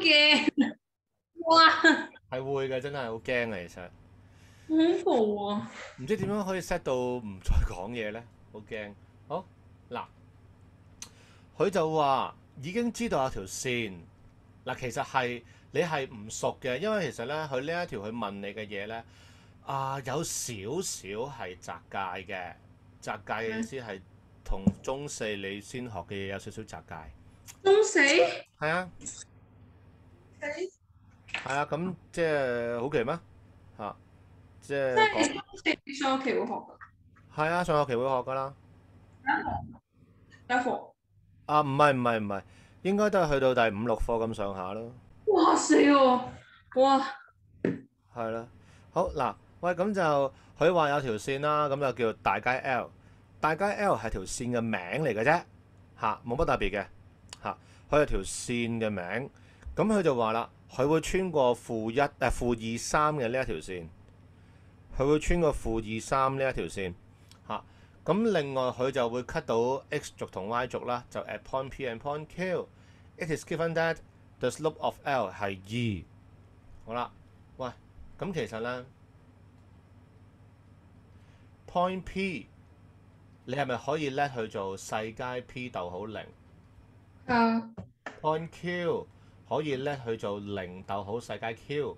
驚！哇， 係會嘅，真係好驚啊！其實恐怖啊！ 唔知點樣可以 set 到唔再講嘢咧，好驚。好嗱，佢就話已經知道有條線嗱，其實係你係唔熟嘅，因為其實咧佢呢一條佢問你嘅嘢咧有少少係窄界嘅，窄界嘅意思係同中四你先學嘅嘢有少少窄界。 中死？ 係啊，係啊，咁即係好奇咩？嚇，即即係講係中四上學期會學㗎， 係啊，上學期會學噶啦。 有課。 唔係，應該都係去到第五六課咁上下咯。 哇死我！哇， 係啦，好嗱，喂，咁就佢話有條線啦，咁就叫大街 L。大街 L 係條線嘅名嚟嘅啫，冇乜特別嘅嚇。佢係條線嘅名，咁佢就話啦，佢會穿過負二三嘅呢一條線，佢會穿過負二三呢一條線嚇。咁另外佢就會 cut 到 x 軸同 y 軸啦，就 at point P and point Q。It is given that the slope of L 係2。好啦，喂，咁其實咧 point P 你係咪可以叻去做細階 P 逗號0？ 啊！ point Q 可以叻去做0逗號細階 Q，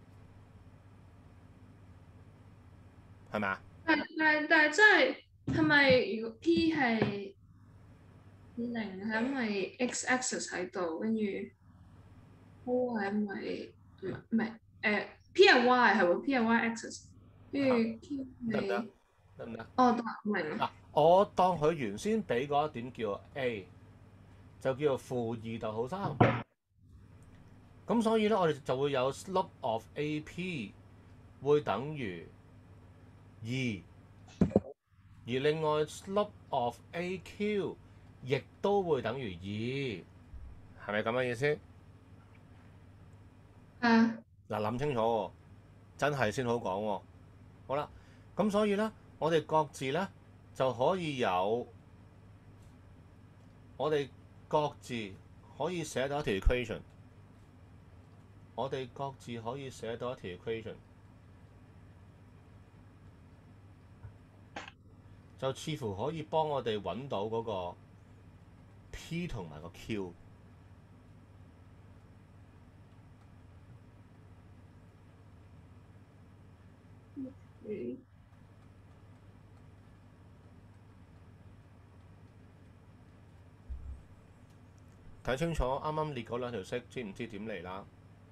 係咪啊？ 但係真係咪如果 P 係零係因為 x axis 喺度，跟住 O 係因為唔係P 係 y 係喎，P 係 y axis，跟嚇， 住 Q 得唔得？ 係得唔得？ 哦得明啦。 嗱，我當佢原先俾嗰一點叫 A，就叫做負2逗號3。咁所以咧，我哋就會有 slope of AP 會等於2，而另外 slope of AQ 亦都會等於2，係咪咁嘅意思？ 啊， 嗱，諗清楚喎，真係先好講喎。好啦，咁所以咧，我哋各自咧就可以有，我哋各自可以寫到一條 equation，我哋各自可以寫到一條 equation，就似乎可以幫我哋揾到嗰個 P 同埋個 Q。 嗯睇清楚啱啱列嗰兩條色，知唔知點嚟啦？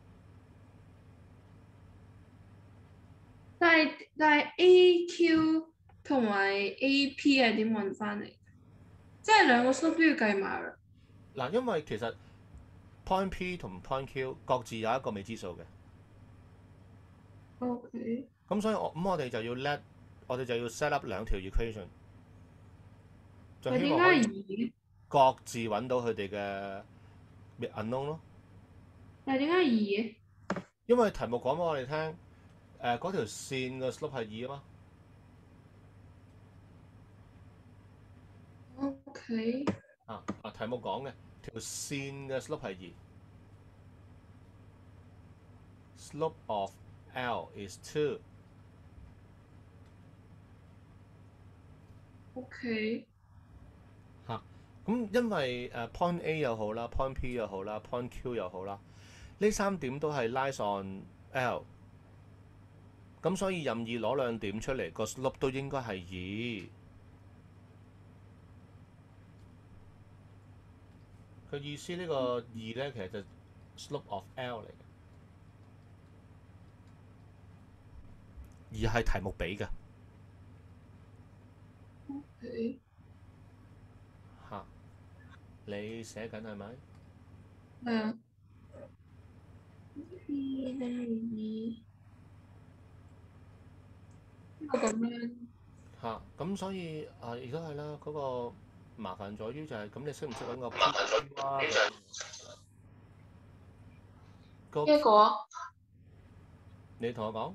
但係 AQ 同埋 AP 係點揾翻嚟？即係兩個 slope 都要計埋啦。 嗱，因為其實 point P 同 point Q 各自有一個未知數嘅， OK， 咁所以我哋就要我哋就要 set up 兩條 equation，就但係點解希望可以係二？ 各自揾到佢哋嘅 unknown 咯。 但係點解係二嘅因為題目講俾我哋聽，嗰條線嘅 slope 係2啊嘛。 ？OK， 題目講嘅條線嘅 slope 係2，slope of L is 2。 OK， 咁因為point A 又好啦，point P 又好啦，point Q 又好啦，呢三點都係 lies on L，咁所以任意攞兩點出嚟，個 slope 都應該係2。佢意思呢個2咧，其實就 slope of L 嚟嘅，而係題目俾嘅 OK， 嚇。你寫緊係咪？ 係啊，P 等於二，咁樣咁所以而家係啦，嗰個麻煩在於就係咁，你識唔識揾個 PQR 個一個啊， 你同我講，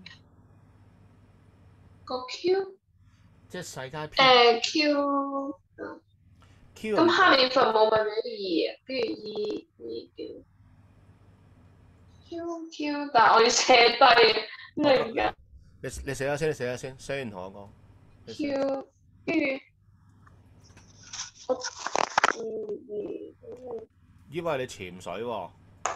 個 Q， 即係細階 P Q， Q 係咁乜嘢？ 下面份母咪俾二啊，跟住二叫 Q，但係我要寫低，零嘅你寫下先，你寫下先，寫完同我講。你寫 Q，跟住我2 以為你潛水喎。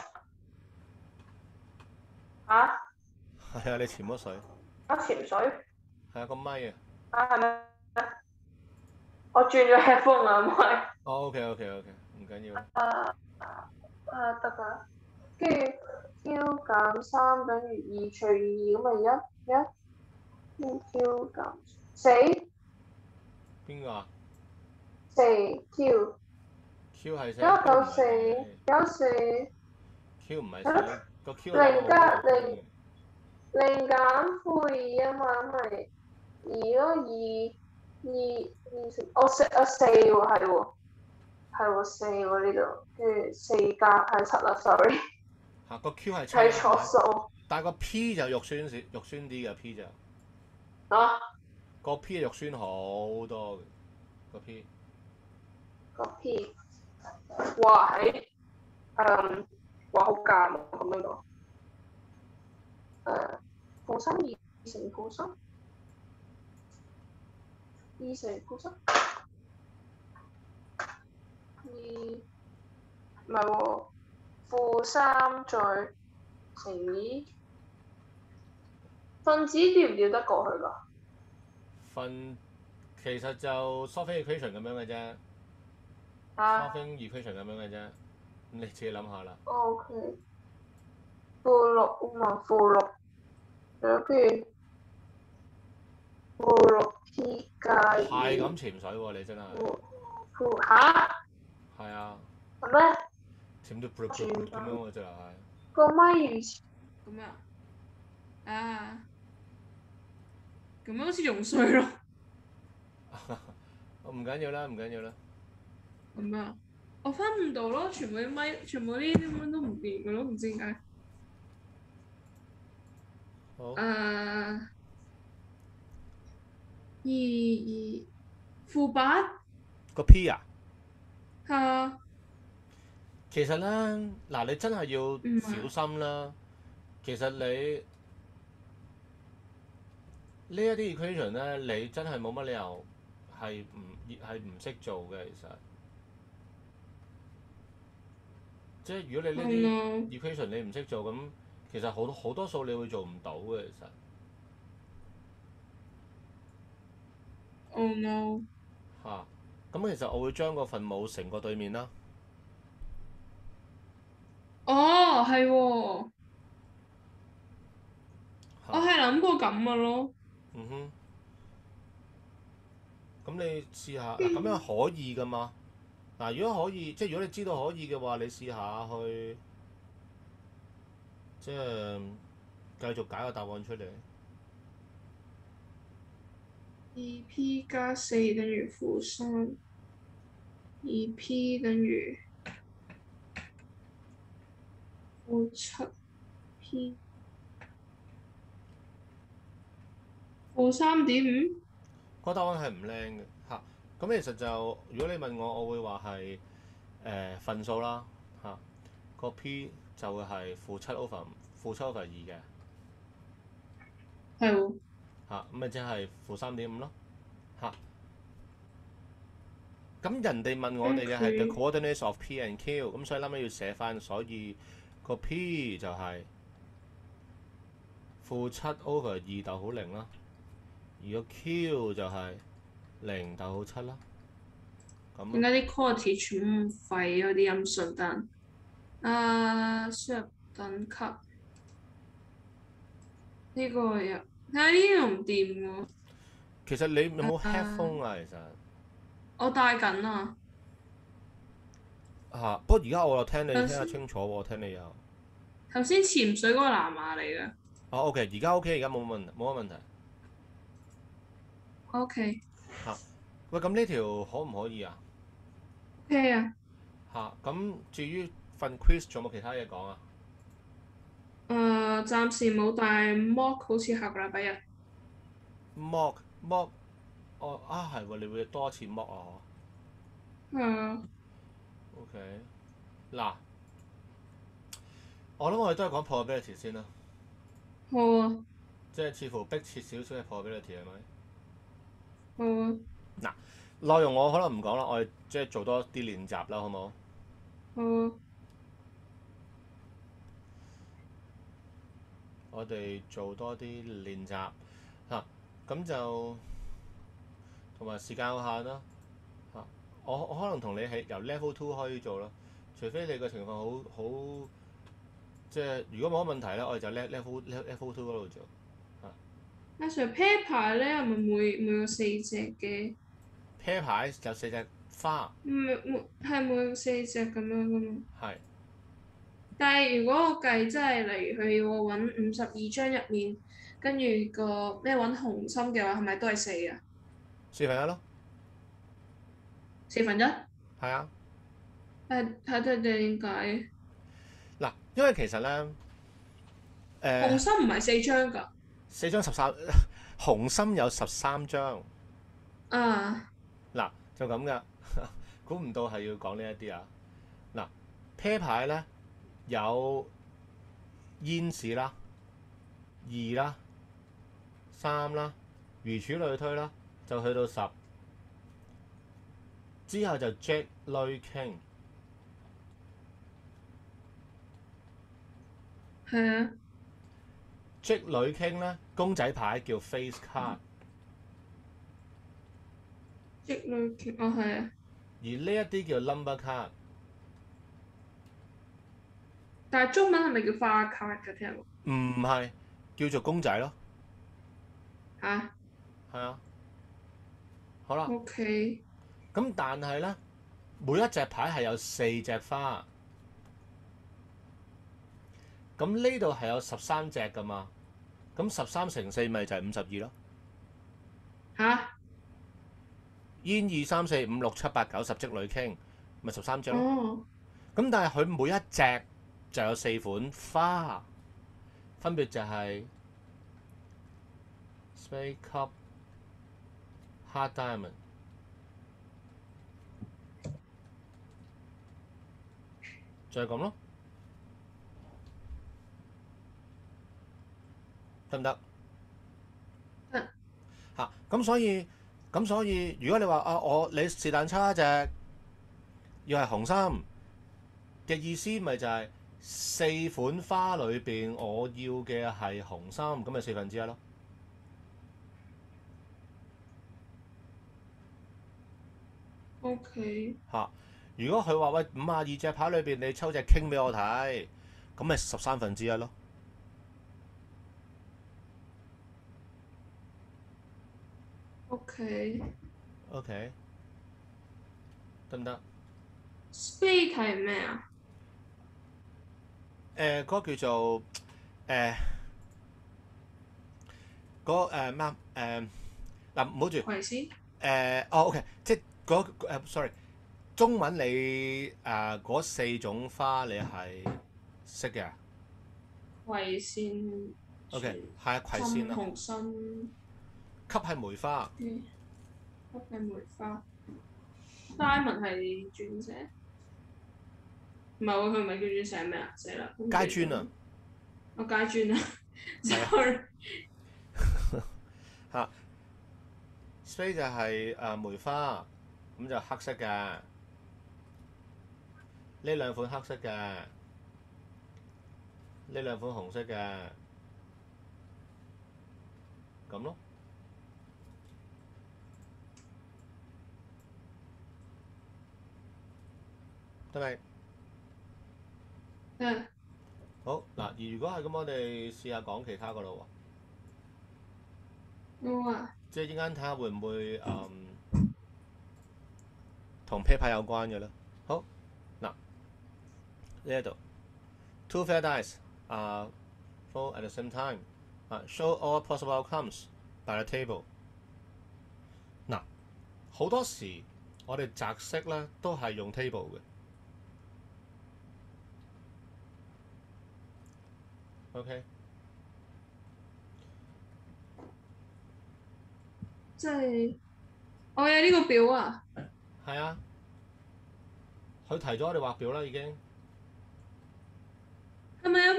嚇係啊，你潛咗水。 潛水係啊，個咪啊。 係咪？我轉咗 headphone 啊，唔係哦，OK，唔緊要啦。 得㗎，跟住 Q 減3等於2除2咁咪1，Q 減4， 邊個啊 4Q ？Q 係死加 ，Q 唔九四係死加四 ，Q 唔係死，個 Q 個答案零好加零肉酸嘅。 零減負2啊嘛，咪2咯，二乘4喎，係喎4喎呢度，跟住4加係7啦，sorry 嚇個 Q 係七睇啦，係咪？ 錯數但係個 P 就肉酸啲嘅 P 就啊個 P 肉酸好多嘅個 P。 個 P，哇喺哇好尷啊咁樣講，負3，2乘負3，2乘負3，唔係喎，負3再乘2，分子調唔調得過去㗎？ 其實就 solving equation 咁樣嘅啫啊 ，solving equation 咁樣嘅啫。咁你自己諗下啦。 ，OK，負6啊嘛，負6，跟住負6P 加係咁 2， 潛水喎，你真係。 負係啊， 係咩？ 潛到噗噗噗咁樣喎，直頭係。 個咪預設咁啊，咁樣好似仲衰咯。 唔緊要啦，唔緊要啦。 咁我分唔到咯，全部啲咪，全部啲咁樣都唔掂嘅咯，唔知點解。 好。 二負8 個 P 啊， 嚇， 其實咧嗱，你真係要唔係小心啦。其實你呢一啲 equation 咧，你真係冇乜理由係唔識做嘅。其實即係如果你呢 ，no 啲 equation 你唔識做咁，其實好多數你會做唔到嘅。其實 oh no， 嚇咁，其實我會將個分母乘過對面啦。 哦係喎，我嚇係諗過咁嘅咯。 嗯哼，咁你試下嗱，咁樣可以噶嘛？嗱，如果可以，即係如果你知道可以嘅話，你試下去即係繼續解個答案出嚟。 2P 加4等於負3，2P 等於負7P，負3.5。 個答案係唔靚嘅嚇。咁其實就如果你問我，我會話係份數啦嚇。個 P 就會係負7 over 2嘅係喎。 嚇，咁咪即係負3.5咯嚇。咁人哋問我哋嘅係 the OK， coordinates of P and Q，咁所以後尾要寫翻，所以個 P 就係負7 over 2逗號0啦，而個 Q 就係0逗號7啦。咁點解啲 quality 全部咁廢嗰啲音順單？輸入等級呢個又，睇呢個唔掂喎。 其實你有冇 headphone 啊？其實我戴緊啊。 不過而家我又聽你聽得頭先清楚喎，我聽你有。 頭先潛水嗰個藍牙嚟嘅。 OK，而家 OK，而家冇乜問題。 OK，OK 喂，咁呢條可唔可以啊？ 啊。 咁至於份 quiz 仲有冇其他嘢講啊？ 暫時冇，但係 mock 好似下個禮拜日。 mock，係喎，你會多一次 mock 啊係啊。 ？OK，嗱， 我諗我哋都係講 probability 先啦， 好啊， 即係似乎逼切少少嘅 probability 係咪？ 好啊， 嗱，內容我可能唔講啦，我哋即係做多啲練習啦，好冇？ 好啊， 我哋做多啲練習嚇，咁就同埋時間有限啦嚇。我可能同你係由 level two 開始做啦，除非你個情況好即係如果冇乜問題咧，我哋就 level two 嗰度做嚇。 阿 Sir pair 牌咧係咪每個四隻嘅？ 啤牌有四隻花， 每個四隻咁樣噶嘛？ 係但係如果我計即係例如佢要我揾52張入面，跟住個咩揾紅心嘅話，係咪都係四啊？ 4分一咯， 4分一？ 係啊。 睇點解？ 嗱，因為其實咧， 紅心唔係四張㗎。 4張13，紅心有13張， 啊， 嗱就咁噶，估唔到係要講呢一啲啊。嗱，啤牌咧有煙士啦、2啦、3啦，如此類推啦，就去到10，之後就 Jack 女 King， 係啊， Jack 女 King 咧公仔牌叫 face card， 積女權，哦係啊， 而呢一啲叫 number card。 但係中文係咪叫花卡㗎？聽過唔係叫做公仔咯， 嚇係啊，好啦， ？OK， 咁但係咧，每一隻牌係有4隻花，咁呢度係有13隻噶嘛，咁13乘4咪就係52咯。 嚇？ 煙2、3、4、5、6、7、8、9、10積女傾，咪13隻咯。 哦咁但係佢每一隻就有4款花，分別就係 Spade Cup、Heart Diamond，就係咁咯，得唔得？ 得嚇，咁所以，如果你話啊，你是但差一隻，要係紅心嘅意思，咪就係4款花裏邊，我要嘅係紅心，咁咪1/4咯。 ，OK， 嚇，如果佢話喂52隻牌裏邊，你抽隻傾俾我睇，咁咪1/13咯。 OK， OK，得唔得？ Spade 係咩啊？ 嗰個叫做誒嗰咩啊？嗱唔好住維斯 OK，即係sorry，中文你嗰4種花你係識嘅維線 ？OK，係啊，葵扇啦， 深紅心級係梅花， 嘅黑嘅梅花，Diamond 係鑽石，唔係喎，佢唔係叫鑽石咩啊？死啦！ 階磚啊， 我階磚啊係啊 ，sorry， 嚇，Spade 就係梅花，咁就黑色嘅，呢兩款黑色嘅，呢兩款紅色嘅，咁咯。得未？ 嗯， 好嗱，而如果係咁，我哋試下講其他個咯好啊， 喎，即係陣間睇下會唔會同啤牌有關嘅咧。好嗱，呢一度 two fair dice fall at the same time show all possible outcomes by the table。嗱，好多時我哋擲色咧都係用 table 嘅。OK， 即係我有呢個表啊， 係啊，佢提咗我哋畫表啦已經。 係咪有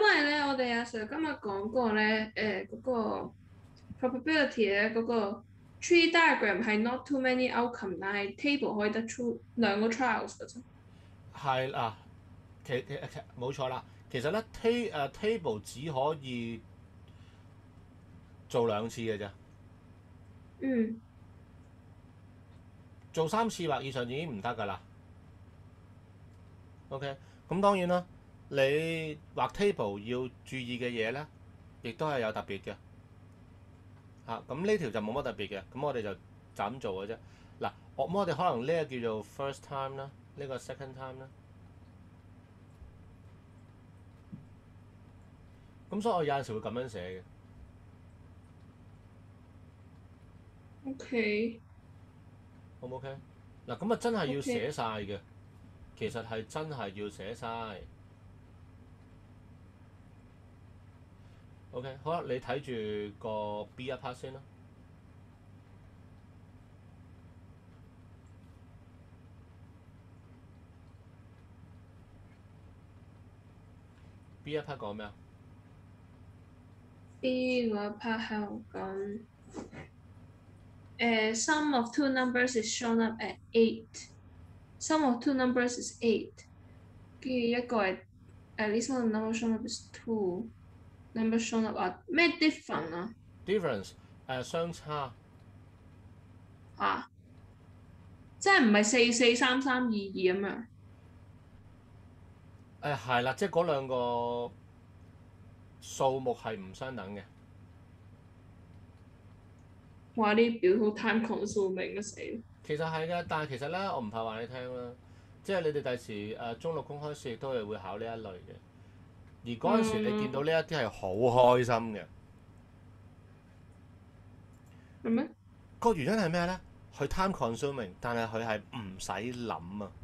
哋阿 Sir 今日講過咧，嗰個 probability 咧嗰個 tree diagram 係 not too many outcome，但係 table 可以得出兩個 trials 嘅啫。 係啊，其冇錯啦。其實咧table 只可以做2次嘅啫， 嗯做3次或以上已經唔得㗎啦。OK，咁當然啦，你畫 table 要注意嘅嘢咧，亦都係有特別嘅嚇。咁呢條就冇乜特別嘅，咁我哋就咁做嘅啫。嗱，我哋可能呢個叫做 first time 啦，呢個 second time 啦。咁所以我有陣時會咁樣寫 ，OK 嘅，好唔 OK？嗱，咁啊真係要寫 OK， 晒嘅，其實係真係要寫晒。OK，好啦，你睇住個 B 一 part 先啦。B 一 part 講咩啊？ B 嗰 part 係我講sum of two numbers is shown up at 8。Sum of two numbers is 8。跟住一個係 at least one number shown up is two。number shown up 啊咩 different 啊？ difference 相差。 啊，即係唔係443322咁樣？ 係啦，即係嗰兩個數目係唔相等嘅。 哇！啲表好 time consuming 啊死！ 其實係嘅，但係其實咧，我唔怕話你聽啦，即係你哋第時中六公開試亦都係會考呢一類嘅，而嗰陣時你見到呢一啲係好開心嘅。 係咩？ 個原因係咩咧？佢 time consuming，但係佢係唔使諗啊！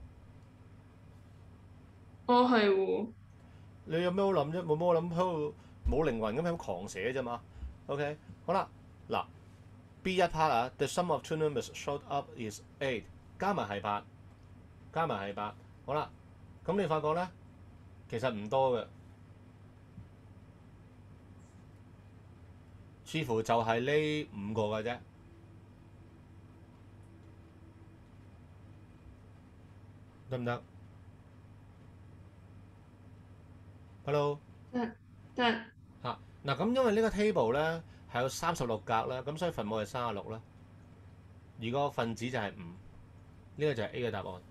哦係喎。 你有咩好諗啫？冇乜好諗，喺度冇靈魂咁喺度狂寫啫嘛。OK，好啦，嗱 B 一 part 啊，the sum of two numbers showed up is 8，加埋係8，加埋係8。好啦，咁你發覺咧，其實唔多嘅，似乎就係呢5個嘅啫，得唔得？Hello， 得嚇嗱，咁因為呢個 table 咧係有36格啦，咁所以分母係36啦，而個分子就係5，呢個就係 A 嘅答案，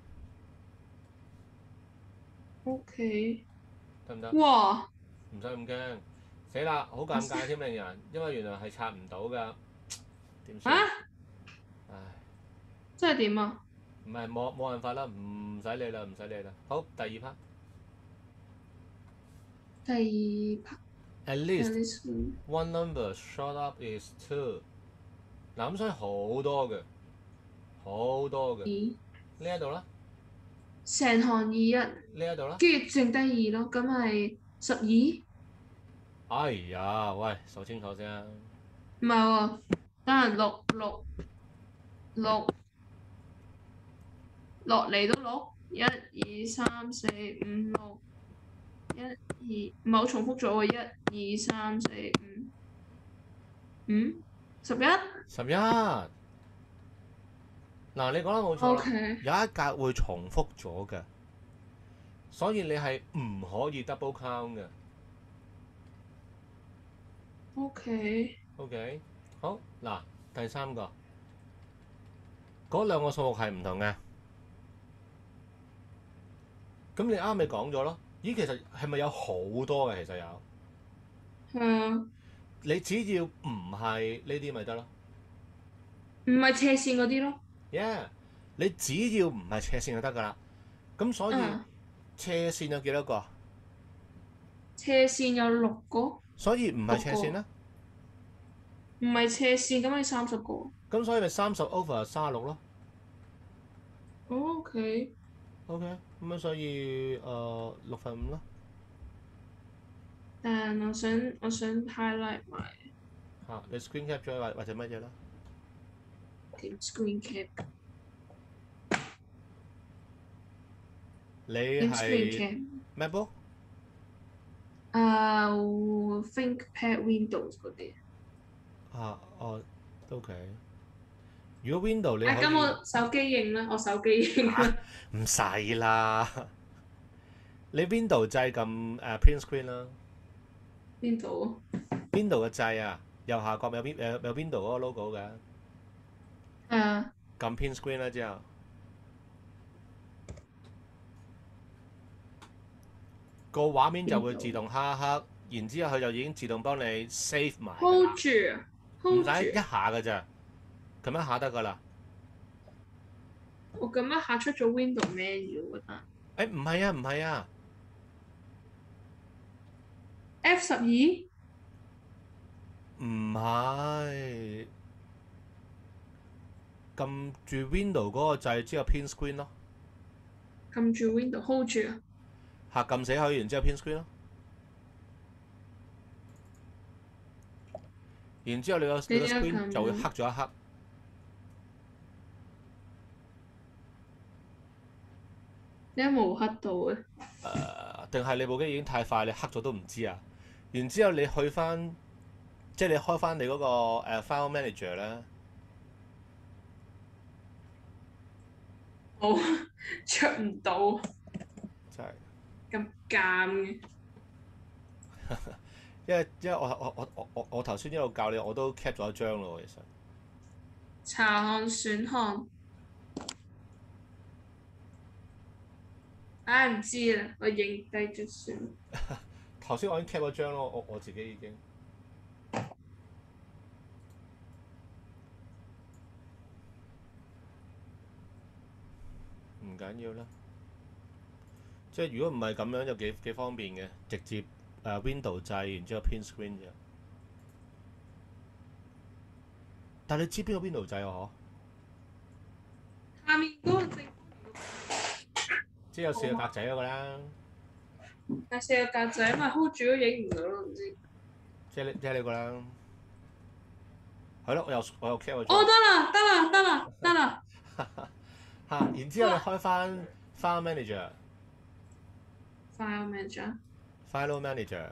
OK。 得唔得？ 哇！ 唔使咁驚，死啦，好尷尬添令人，因為原來係拆唔到㗎，點算？ 啊， 唉， 即係點啊？ 唔係冇辦法啦，唔使理啦，唔使理啦。好，第二 part。 第二 part At least one number showed up is 2。嗱咁所以好多嘅，好多嘅。呢一度啦， 成行2， 呢一度啦。 跟住剩低2咯，咁係12。 哎呀，喂，數清楚先啊。 唔係喎，等陣6落嚟都6，1、2、3、4、5、6，1、2，唔係我重複咗喎，1、2、3、4、5、11。 11。嗱，你講得冇錯啦。 OK 有一格會重複咗嘅，所以你係唔可以 double count 嘅。 OK。 OK，好嗱，第3個，嗰兩個數目係唔同嘅。咁你啱咪講咗咯？咦，其實係咪有好多嘅？其實有。 係啊。 你只要唔係呢啲咪得咯。 唔係斜線嗰啲咯。 Yeah，你只要唔係斜線就得㗎啦。咁所以斜線有幾多個？ 斜線有6個。 所以唔係斜線啦。 唔係斜線咁係30個。 咁所以咪30 over 36咯。 OK。 OK，咁樣所以6/5咯。 但我想 highlight 埋嚇，你 screen cap 咗或者乜嘢啦？ 點 screen cap。 你點 screen 係 cap？ MacBook？ ThinkPad Windows 嗰啲。 啊，哦，都 OK。如果 Window 你可咁以我手機認啦，我手機認嚇啦。 唔使啦，你 Window 掣撳print screen 啦邊度？ ，Window 嘅掣啊，右下角有 Window 嗰個 logo 嘅， 係啊， 撳 print screen 啦之後，個畫面就邊度會自動黑黑，然之後佢就已經自動幫你 save 埋㗎 ？Hold 啦， 住唔 ，hold 住。 使一下㗎咋，咁一下得㗎啦。 我咁一下出咗 Window menu 覺得。 誒唔係啊，唔係啊， F12 唔係，撳住 Window 嗰個掣之後 print screen 咯， 撳住 Window hold 住啊。 嚇撳死佢，然之後 print screen 咯，然之後你個你而家 screen 就會黑撳咗一黑。 你有冇黑到嘅？ 定係你部機已經太快，你黑咗都唔知啊。然之後你去翻，即係你開翻你嗰個file manager 咧， 我出唔到， 真係， 咁尷嘅。 因為我頭先一路教你，我都 cap 咗一張咯，其實。 查看選項，唉唔知啦，我認低咗算。 頭先我已經 cap 咗張咯，我自己已經。唔緊要啦，即係如果唔係咁樣，就幾方便嘅，直接Window 掣，然之後 print screen 啫。但係你知邊個 Window 掣啊？ 下面嗰個正方形即係有四個格仔嗰個啦， 係四個格仔，咪 hold 住都影唔到咯，唔知。 即係呢個啦。係咯，我又 cap 咗哦， 張。 得啦，得啦，得啦，得啦。 嚇，然之後你開翻 File Manager、 File Manager。 File Manager、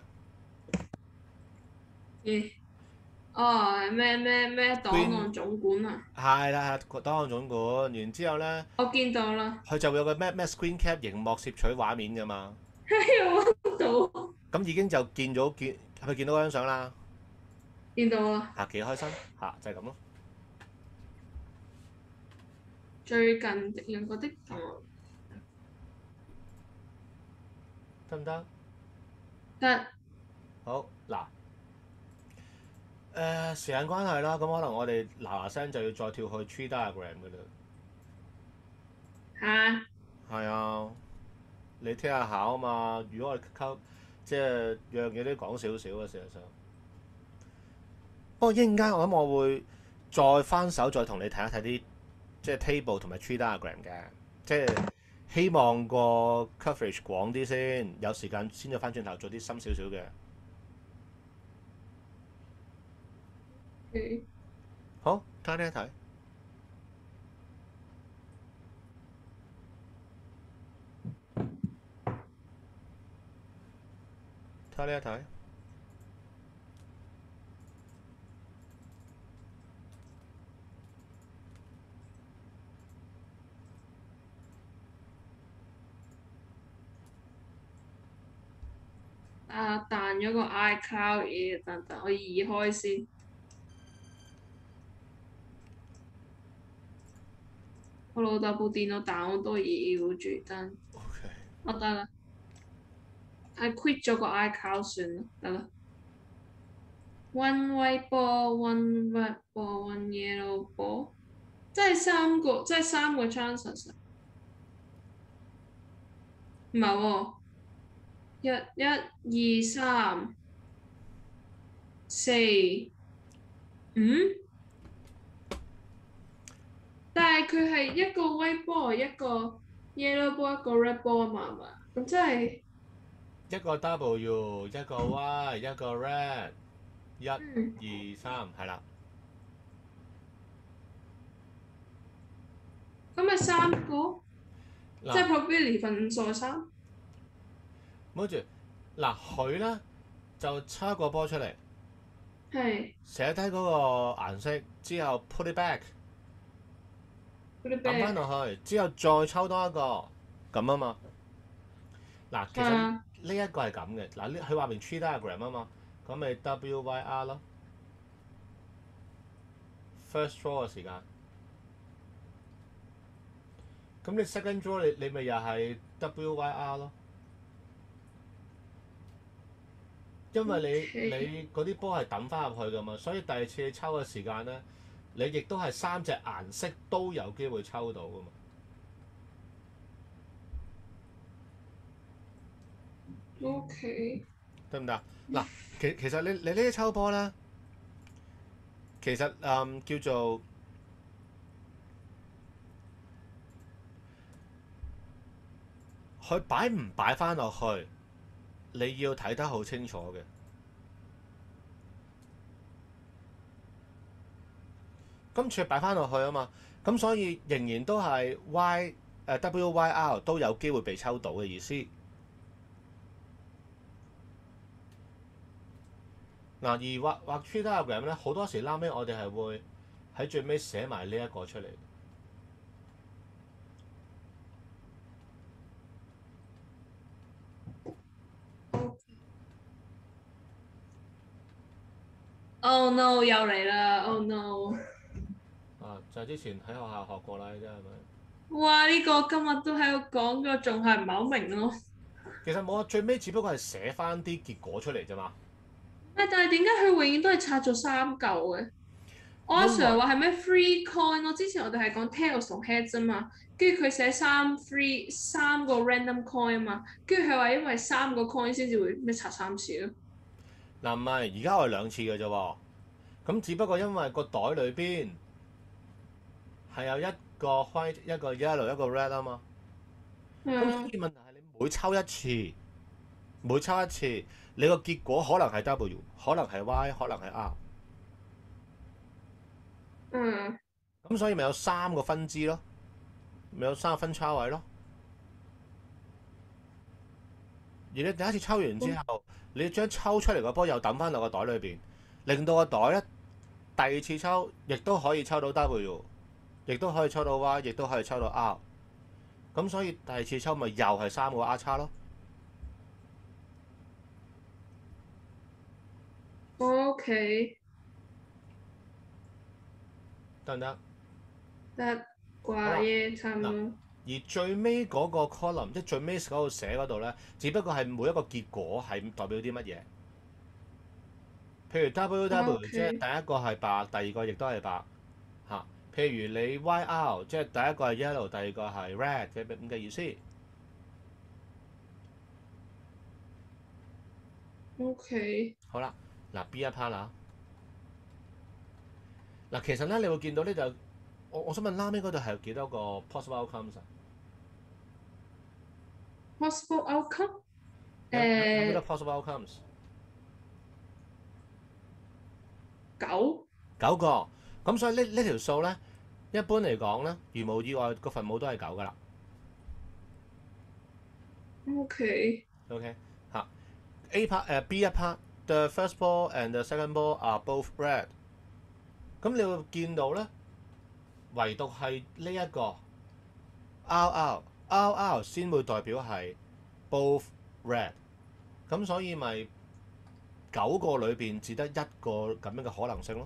咦？哦，咩檔 Green 案總管啊？ 係啦，檔案總管。然之後咧， 我見到啦， 佢就會有個咩 Screen Cap 熒幕攝取畫面㗎嘛。 有到， 咁已經就見到嗰張相啦。 見到啦。 嚇，幾開心嚇，就係咁咯。 最近敵人嗰啲檔案得唔得？ 得好嗱，時間關係啦，咁可能我哋嗱嗱聲就要再跳去 Tree Diagram 㗎啦。 嚇， 係啊，你聽下考啊嘛。如果我哋溝即係樣嘢都講少少啊，事實上。不過一陣間我諗我會再翻手再同你睇一睇啲即係 table 同埋 tree diagram 嘅，即係希望個 coverage 廣啲先，有時間先再翻轉頭做啲深少少嘅。 嗯好，睇呢一睇，睇呢一睇。 啊！彈咗個 iCloud 嘢，等我移開先。我老豆部電腦彈好多嘢要住，等 OK， 我得啦，係 quit 咗個 iCloud 算啦，得啦。One white ball, one red ball, one yellow ball，即係三個 chances。唔係喎，一、二、三、四，嗯？但係佢係一個 white ball，一個 yellow ball，一個 red ball 啊嘛，係嘛？咁即係， 一個 W，一個 Y，一個 Red，一、 嗯， 二、三，係啦。 咁咪三個，即係嗱， probability 分5/3。 唔好住，嗱佢咧就抽一個波出嚟， 係寫低嗰個顏色之後 put it back， 嗰啲抌翻 back 落去，之後再抽多一個咁啊嘛。嗱，其實啊， 呢一個係咁嘅。嗱，佢話明 tree diagram 啊嘛，咁咪 WYR 咯，first draw 嘅時間。咁你 second draw 你咪又係 WYR 咯，因為你 OK 你嗰啲波係抌翻入去噶嘛，所以第二次你抽嘅時間咧，你亦都係三隻顏色都有機會抽到噶嘛。 OK， 得唔得？嗱，其實你呢啲抽波咧，其實叫做佢擺唔擺翻落去，你要睇得好清楚嘅。今次擺翻落去啊嘛，咁所以仍然都係 WYR 都有機會被抽到嘅意思。嗱，而畫 tree diagram 咧，好多時拉尾我哋係會喺最尾寫埋呢一個出嚟。 Oh no，又嚟啦！Oh no， 就係之前喺學校學過啦，呢啲係咪？ 哇！呢個今日都喺度講咗，仲係唔係好明咯？ 其實冇啊，最尾只不過係寫翻啲結果出嚟啫嘛。 但係點解佢永遠都係拆咗三嚿嘅？我阿因 Sir 為話係咩 free coin 咯？之前我哋係講 tails 同 heads 啫嘛，跟住佢寫三個 random coin 啊嘛，跟住佢話因為三個 coin 先至會咩拆三次咯。 嗱，唔係，而家我係兩次嘅啫喎。咁只不過因為個袋裏邊係有一個 white、一個 yellow、一個 red 啊嘛。咁所嗯以問題係你每抽一次，你個結果可能係 W，可能係 Y，可能係 R。 嗯咁所以咪有三個分支咯，咪有三個分叉位咯。而你第一次抽完之後，你將抽出嚟個波又抌翻落個袋裏邊，令到個袋咧第二次抽亦都可以抽到 W，亦都可以抽到 Y，亦都可以抽到 R。咁所以第二次抽咪又係三個 R 叉咯。 ，OK， 得唔得？ 得好啦， 掛嘢差唔嗱， 多。 而最尾嗰個 column，即係最尾嗰度寫嗰度咧，只不過係每一個結果係代表啲乜嘢？譬如 WW，即係 OK， 第一個係白，第二個亦都係白嚇。譬如你 YR，即係第一個係 yellow，第二個係 red 嘅咁嘅意思。 OK， 好啦，嗱 B 一 part 啦。嗱，其實咧你會見到呢度，我想問拉尾嗰度係有幾多個 possible outcomes 啊？ possible outcome， 有幾多誒 possible outcomes？ 9 九個。咁所以呢條數咧，一般嚟講咧，如無意外個分母都係九噶啦。 OK， OK 嚇，A part B 一 part，the first ball and the second ball are both red。咁你會見到咧，唯獨係呢一個 RR 先會代表係 both red。咁所以咪九個裏邊只得一個咁樣嘅可能性咯。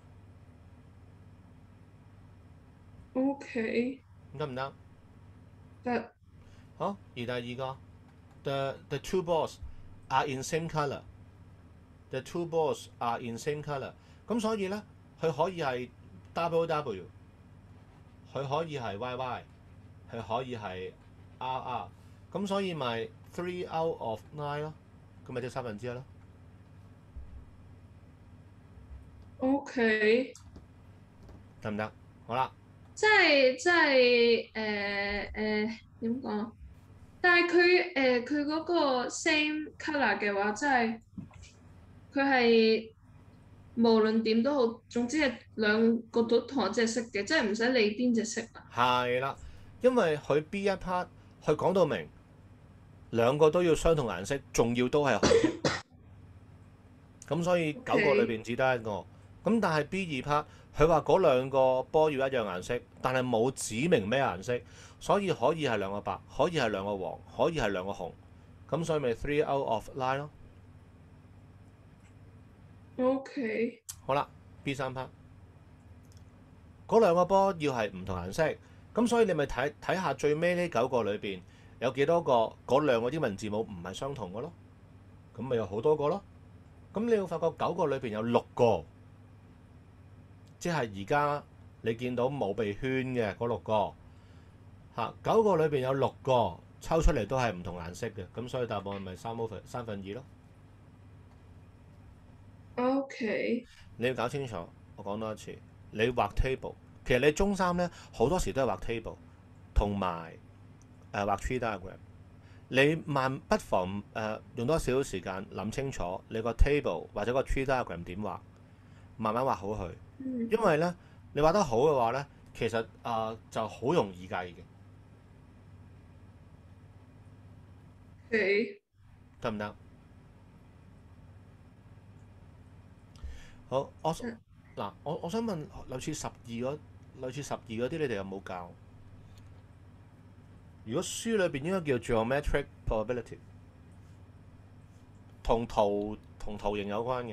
OK， 得唔得？ 得好，而第二個 the two balls are in same colour。The two balls are in same colour。咁所以咧，佢可以係 WW，佢可以係 YY，佢可以係 RR。咁所以咪 three out of nine 咯，咁咪即係三分之一咯。 OK， 得唔得？好啦， 即係點講？但係佢嗰個 same colour 嘅話，即係佢係無論點都好，總之係兩個都同一隻色嘅，即係唔使理邊隻色啊。 係啦，因為佢 B 一 part 佢講到明兩個都要相同顏色，仲要都係紅色。 咁所以9個裏 OK， 邊只得一個。咁但係 B 二 part 佢話嗰兩個波要一樣顏色，但係冇指明咩顏色，所以可以係兩個白，可以係兩個黃，可以係兩個紅。咁所以咪 three out of line 咯。 OK， 好啦，B 3 part 嗰兩個波要係唔同顏色，咁所以你咪睇下最尾呢9個裏邊有幾多個嗰兩個英文字母唔係相同嘅咯，咁咪有好多個咯。咁你會發覺9個裏邊有6個，即係而家你見到冇被圈嘅嗰6個嚇，9個裏邊有6個抽出嚟都係唔同顏色嘅，咁所以答案咪3/3咯。 OK， 你要搞清楚，我講多一次，你畫 table，其實你中三咧好多時都係畫 table，同埋畫 tree diagram。你不妨用多少少時間諗清楚你個 table 或者個 tree diagram 點畫，慢慢畫好佢。 嗯因為咧你畫得好嘅話咧，其實就好容易計嘅， ，OK， 得唔得？好，我想問類似12嗰啲，你哋有冇教？如果書裏邊應該叫 geometric probability，同圖形有關嘅，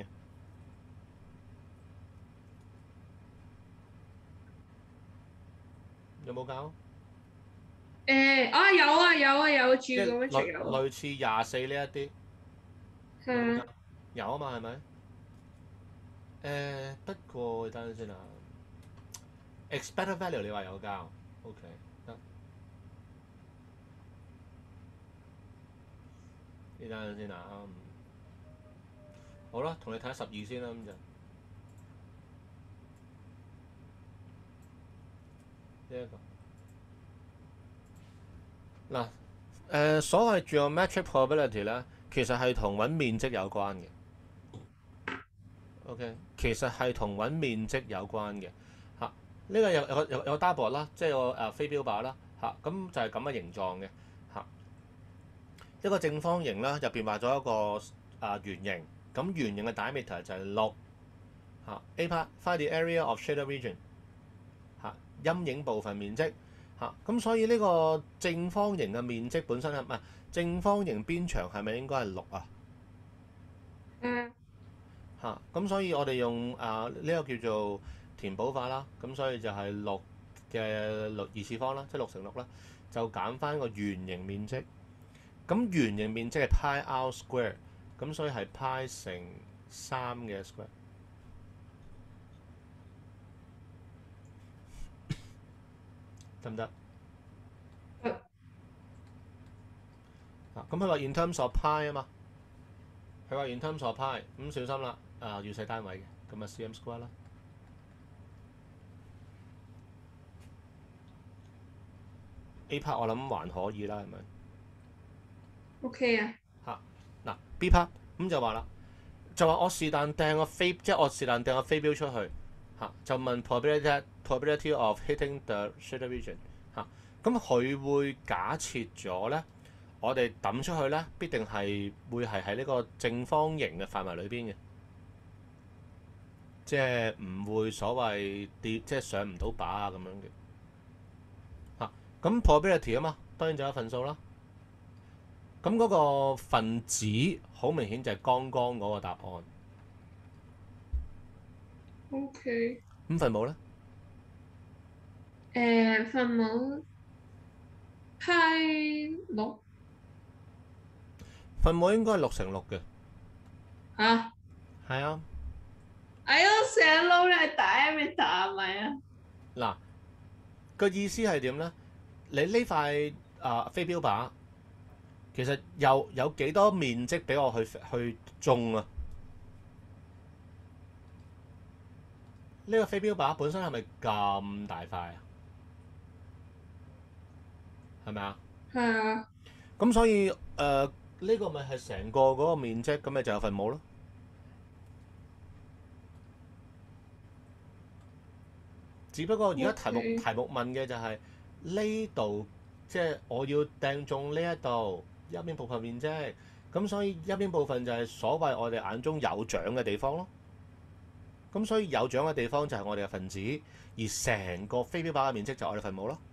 有冇教？ 有住即係咁樣仲有， 類似24呢一啲，有冇教？ 係有啊嘛，係咪？不過等陣先啊，expected value 你話有教，OK 得。你等陣先啊，好啦，同你睇下12先啦，咁就呢一個。嗱，所謂 geometric probability 咧，其實係同揾面積有關嘅。OK，其實係同揾面積有關嘅嚇。呢個有個 dartboard 啦，即係有個飛鏢靶啦嚇，咁就係咁嘅形狀嘅嚇。一個正方形啦，入邊畫咗一個圓形，咁圓形嘅 diameter 就係6嚇。A part find the area of shaded region 嚇，陰影部分面積嚇。咁所以呢個正方形嘅面積本身係唔係正方形邊長係咪應該係6啊？嚇，咁所以我哋用呢個叫做填補法啦，咁所以就係6嘅二次方啦，即係6乘6啦，就減翻個圓形面積。咁圓形面積係 pi r square，咁所以係 pi 乘3嘅 square，得唔得？咁佢話 in terms of pi 啊嘛，佢話 in terms of pi，咁小心啦，要細單位嘅，咁啊 cm square 啦。A part 我諗還可以啦，係咪？ OK 啊， 嚇嗱 B part 咁就話啦，就話我是但掟個飛，即係我是但掟個飛鏢出去嚇，就問 probability of hitting the shaded region 嚇，咁佢會假設咗咧，我哋抌出去咧必定係會係喺呢個正方形嘅範圍裏邊嘅，即係唔會所謂跌，即係上唔到靶啊咁樣嘅嚇。咁 probability 啊嘛，當然就有份數啦。咁嗰個分子好明顯就係剛剛嗰個答案。 OK， 咁分母咧？ 分母派6 分母應該係6乘6嘅。 嚇， 係啊。 哎呀，成日撈你diameter係咪啊？ 嗱，個意思係點咧？你呢塊飛鏢靶其實有幾多面積俾我去中啊？呢個飛鏢靶本身係咪咁大塊啊？係咪啊？ 係啊， 咁所以呢個咪係成個嗰個面積，咁咪就有分母咯。只不過而家題目 OK 問嘅就係呢度，即係我要掟中呢一度一邊部分面積， 咁所以一邊部分就係所謂我哋眼中有獎嘅地方咯。咁所以有獎嘅地方就係我哋嘅分子，而成個飛鏢靶嘅面積就係我哋分母咯。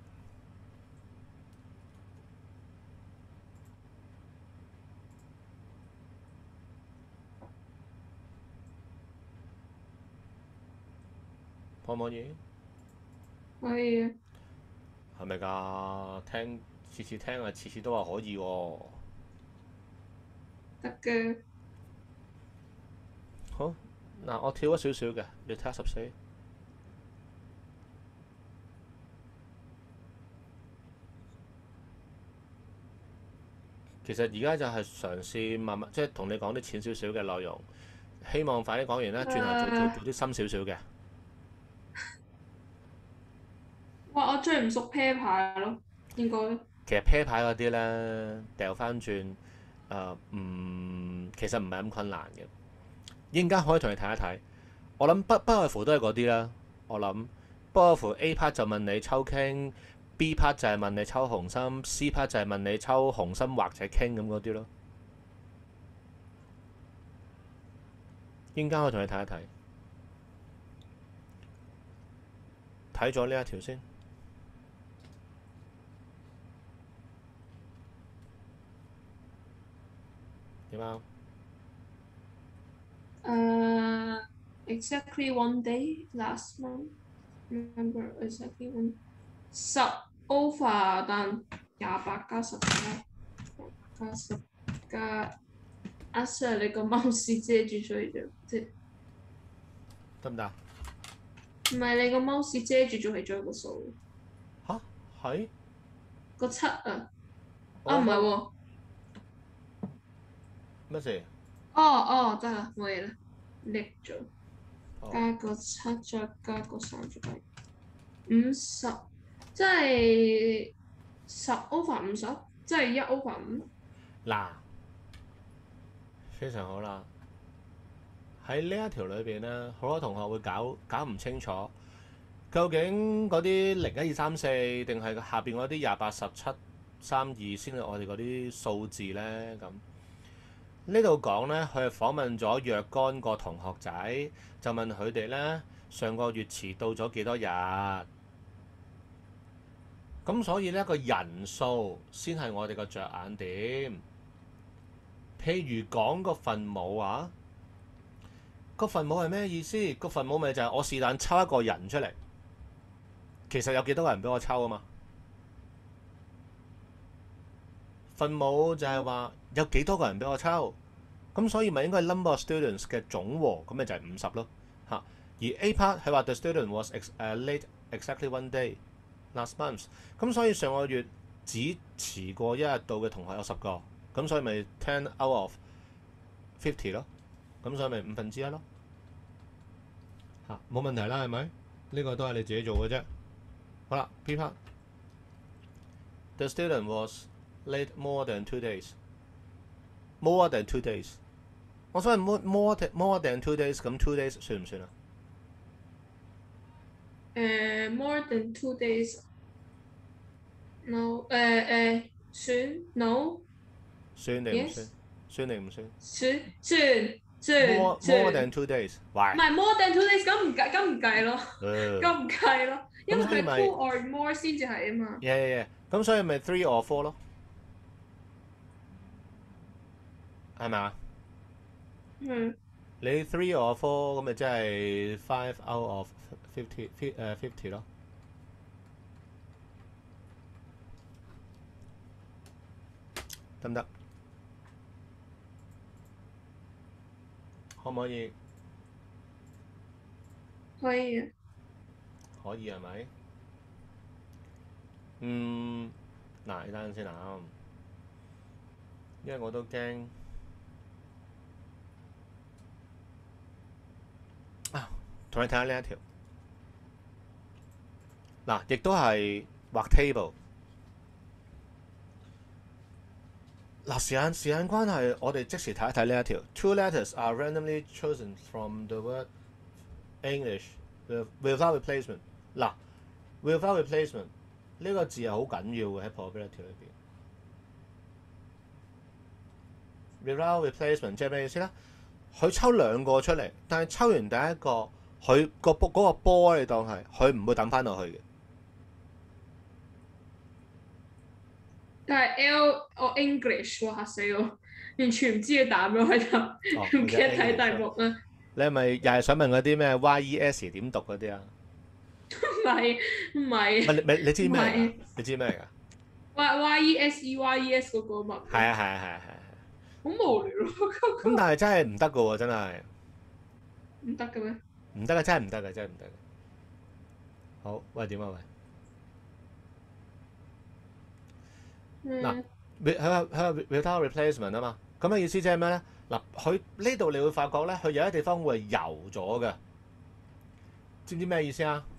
可唔可以？ 可以啊， 係咪㗎？次次聽啊，次次都話可以喎。 得嘅。 好，嗱，我跳咗少少嘅，你睇下14。其實而家就係嘗試慢慢，即係同你講啲淺少少嘅內容，希望快啲講完啦，轉頭做啲深少少嘅。 哇！我最唔熟 pair 牌咯，應該。 其實 pair 牌嗰啲咧，掉翻轉其實唔係咁困難嘅。應間可以同你睇一睇。我諗不外乎都係嗰啲啦。我諗不外乎 A part 就問你抽傾，B part 就係問你抽紅心，C part 就係問你抽紅心或者傾咁嗰啲咯。應間可以同你睇一睇。睇咗呢一條先。點啊？ Exactly one day last month. Remember exactly one 10 over 但28加10加10加阿 Sir 你個 mouse 遮住咗嚟啫， 得唔得？ 唔係你個 mouse 遮住咗係咗個數吓？係？ 個7啊， 我唔係喎， 乜事？ 哦得啦冇嘢啦，叻咗， 哦加個7再加個3再加50，即係10 over 50，即係1 over 5。 嗱，非常好啦。喺呢一條裏邊咧，好多同學會搞唔清楚，究竟嗰啲012334定係下邊嗰啲281732先係我哋嗰啲數字咧？咁呢度講咧，佢係訪問咗若干個同學仔，就問佢哋咧上個月遲到咗幾多日？咁所以呢個人數先係我哋個着眼點。譬如講個分母啊，個分母係咩意思？個分母咪就係我是但抽一個人出嚟，其實有幾多個人俾我抽啊嘛？分母就係話有幾多個人俾我抽，咁所以咪應該係 number of students 嘅總和，咁咪就係50咯嚇。而 A part 係話 the student was late exactly one day last month，咁所以上個月只遲過一日到嘅同學有10個，咁所以咪10 out of 50咯，咁所以咪1/5咯嚇，冇問題啦，係咪？呢個都係你自己做嘅啫。好啦 ，B part the student was late more than 2 days。more than 2 days， 我想問 more than 2 days， 咁 2 days 算唔算啊 more than 2 days。No，算 No。 算定唔算？ Yes。 算定唔算？more than 2 days， 唔係 more than 2 days，咁唔計咯，咁唔計咯，因為佢 2 or more 先至係啊嘛。 咁所以咪 3 or 4咯，係咪啊？你 3 or 4咁咪即係5 out of 50咯，得唔得？可唔可以？ 可以啊。 可以係咪？嗱，你等陣先啊，因為我都驚啊，同你睇下呢一條。嗱，亦都係畫 table。嗱，時間關係，我哋即時睇一睇呢一條。Two letters are randomly chosen from the word English without replacement。嗱 ，without replacement 呢個字係好緊要嘅喺 probability 裏邊。 without replacement 即係咩意思咧？佢抽兩個出嚟，但係抽完第一個，佢嗰個波你當係佢唔會等翻落去嘅。 但係 L 我 English 喎嚇死我，完全唔知佢打咩喺度，唔記得睇題目啦。 你係咪又係想問嗰啲咩 YES 點讀嗰啲啊？ 唔係唔係。 你知咩㗎？你知咩㗎 ？YES 嗰個嘛。 係啊。 好無聊咯。 咁但係真係唔得㗎喎，真係。 唔得嘅咩？ 唔得嘅，真係唔得嘅，真係唔得嘅。好，喂點啊喂？嗱，佢話 without replacement 啊嘛，咁嘅意思即係咩咧？嗱，佢呢度你會發覺咧，佢有啲地方會係油咗嘅，知唔知咩意思啊？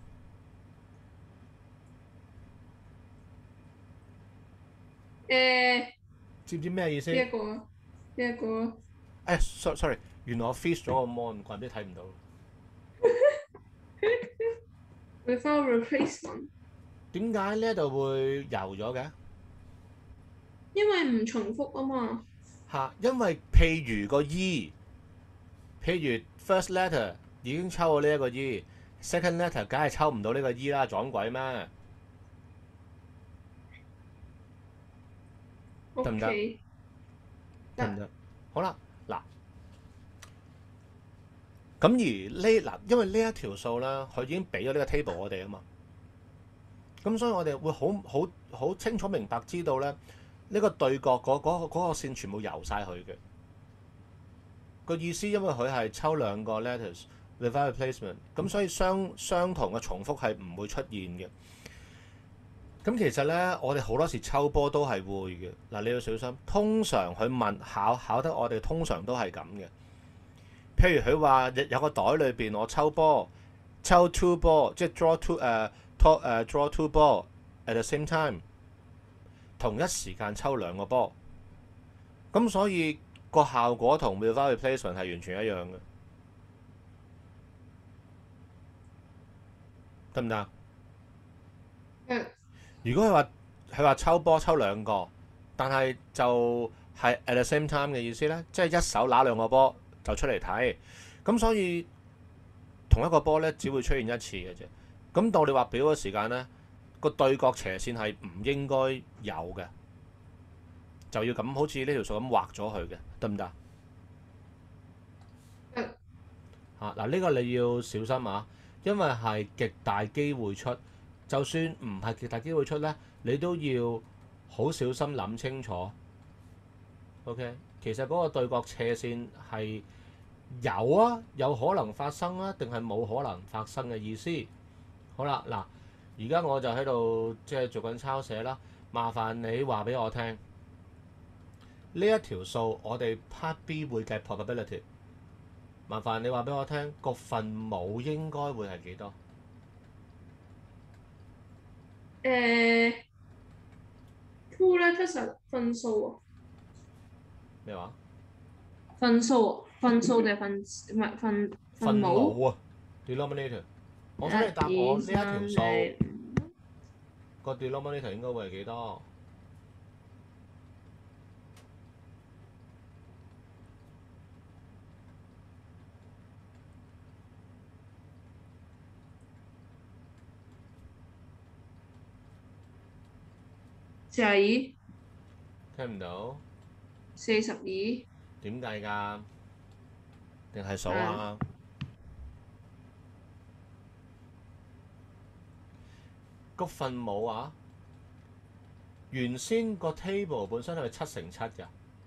知唔知咩意思？ 邊一個？ sorry， 原來我 freeze 咗個 mon， 怪唔知睇唔到。 Without replacement。 點解呢一度會油咗嘅？ 因為唔重複啊嘛。 因為譬如個 E， 譬如 first letter 已經抽到呢一個 E，second letter 梗係抽唔到呢個 E 啦，撞鬼咩？得唔得？得唔得？好啦，嗱，咁因為呢一條數咧，佢已經俾咗呢個 table 我哋啊嘛，咁所以我哋會好清楚明白知道咧，呢個對角嗰個線全部油晒佢嘅個意思，因為佢係抽兩個 letters without replacement，咁所以相同嘅重複係唔會出現嘅。咁其實咧，我哋好多時抽波都係會嘅。嗱，你要小心。通常佢考得我哋，通常都係咁嘅。譬如佢話有個袋裏邊，我抽波，抽 two ball， 即係 draw two ball at the same time， 同一時間抽兩個波。咁所以個效果同 without replacement 係完全一樣嘅，得唔得？如果佢話抽波抽兩個，但係就係 at the same time 嘅意思咧，即係一手拿兩個波就出嚟睇，咁所以同一個波咧只會出現一次嘅啫。咁到你畫表嘅時間咧，個對角斜線係唔應該有嘅，就要咁好似呢條數咁畫咗佢嘅，得唔得？嗱，呢個你要小心啊，因為係極大機會出。就算唔係極大機會出咧，你都要好小心諗清楚。OK， 其實嗰個對角斜線係有啊，有可能發生啊，定係冇可能發生嘅意思。好啦，嗱，而家我就喺度即係做緊抄寫啦。麻煩你話俾我聽，呢一條數我哋 Part B 會計 probability。麻煩你話俾我聽，個分母應該會係幾多 ？two letters 分數啊？ 咩話？ 分數定係唔係分母啊 ？denominator。我想你答我呢一條數個 denominator 應該會係幾多？ 42。 聽唔到 42。 點計㗎？定係數啊？個分母啊，原先個 table 本身係7乘7㗎。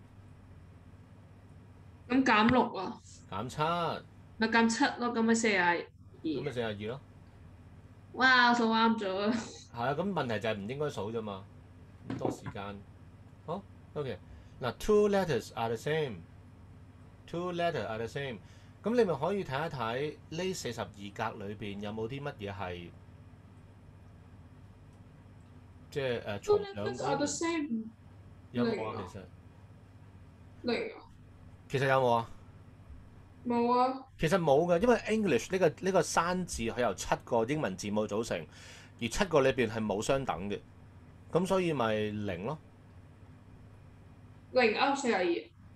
咁減6啊？ 減7。 咪減7咯，咁咪42。 咁咪42咯。 哇！我數啱咗啊！ 係啊，咁問題就係唔應該數啫嘛。咁多時間。好 ，OK。嗱 ，two letters are the same。two letters are the same。咁你咪可以睇一睇呢42格裏邊有冇啲乜嘢係即係從兩個。 Two letters are the same。 有冇啊？ 零啊？ 其實有冇啊？ 冇啊。 其實冇嘅，因為 English 呢個生字佢由7個英文字母組成，而7個裏邊係冇相等嘅，咁所以咪0咯。 0啱42。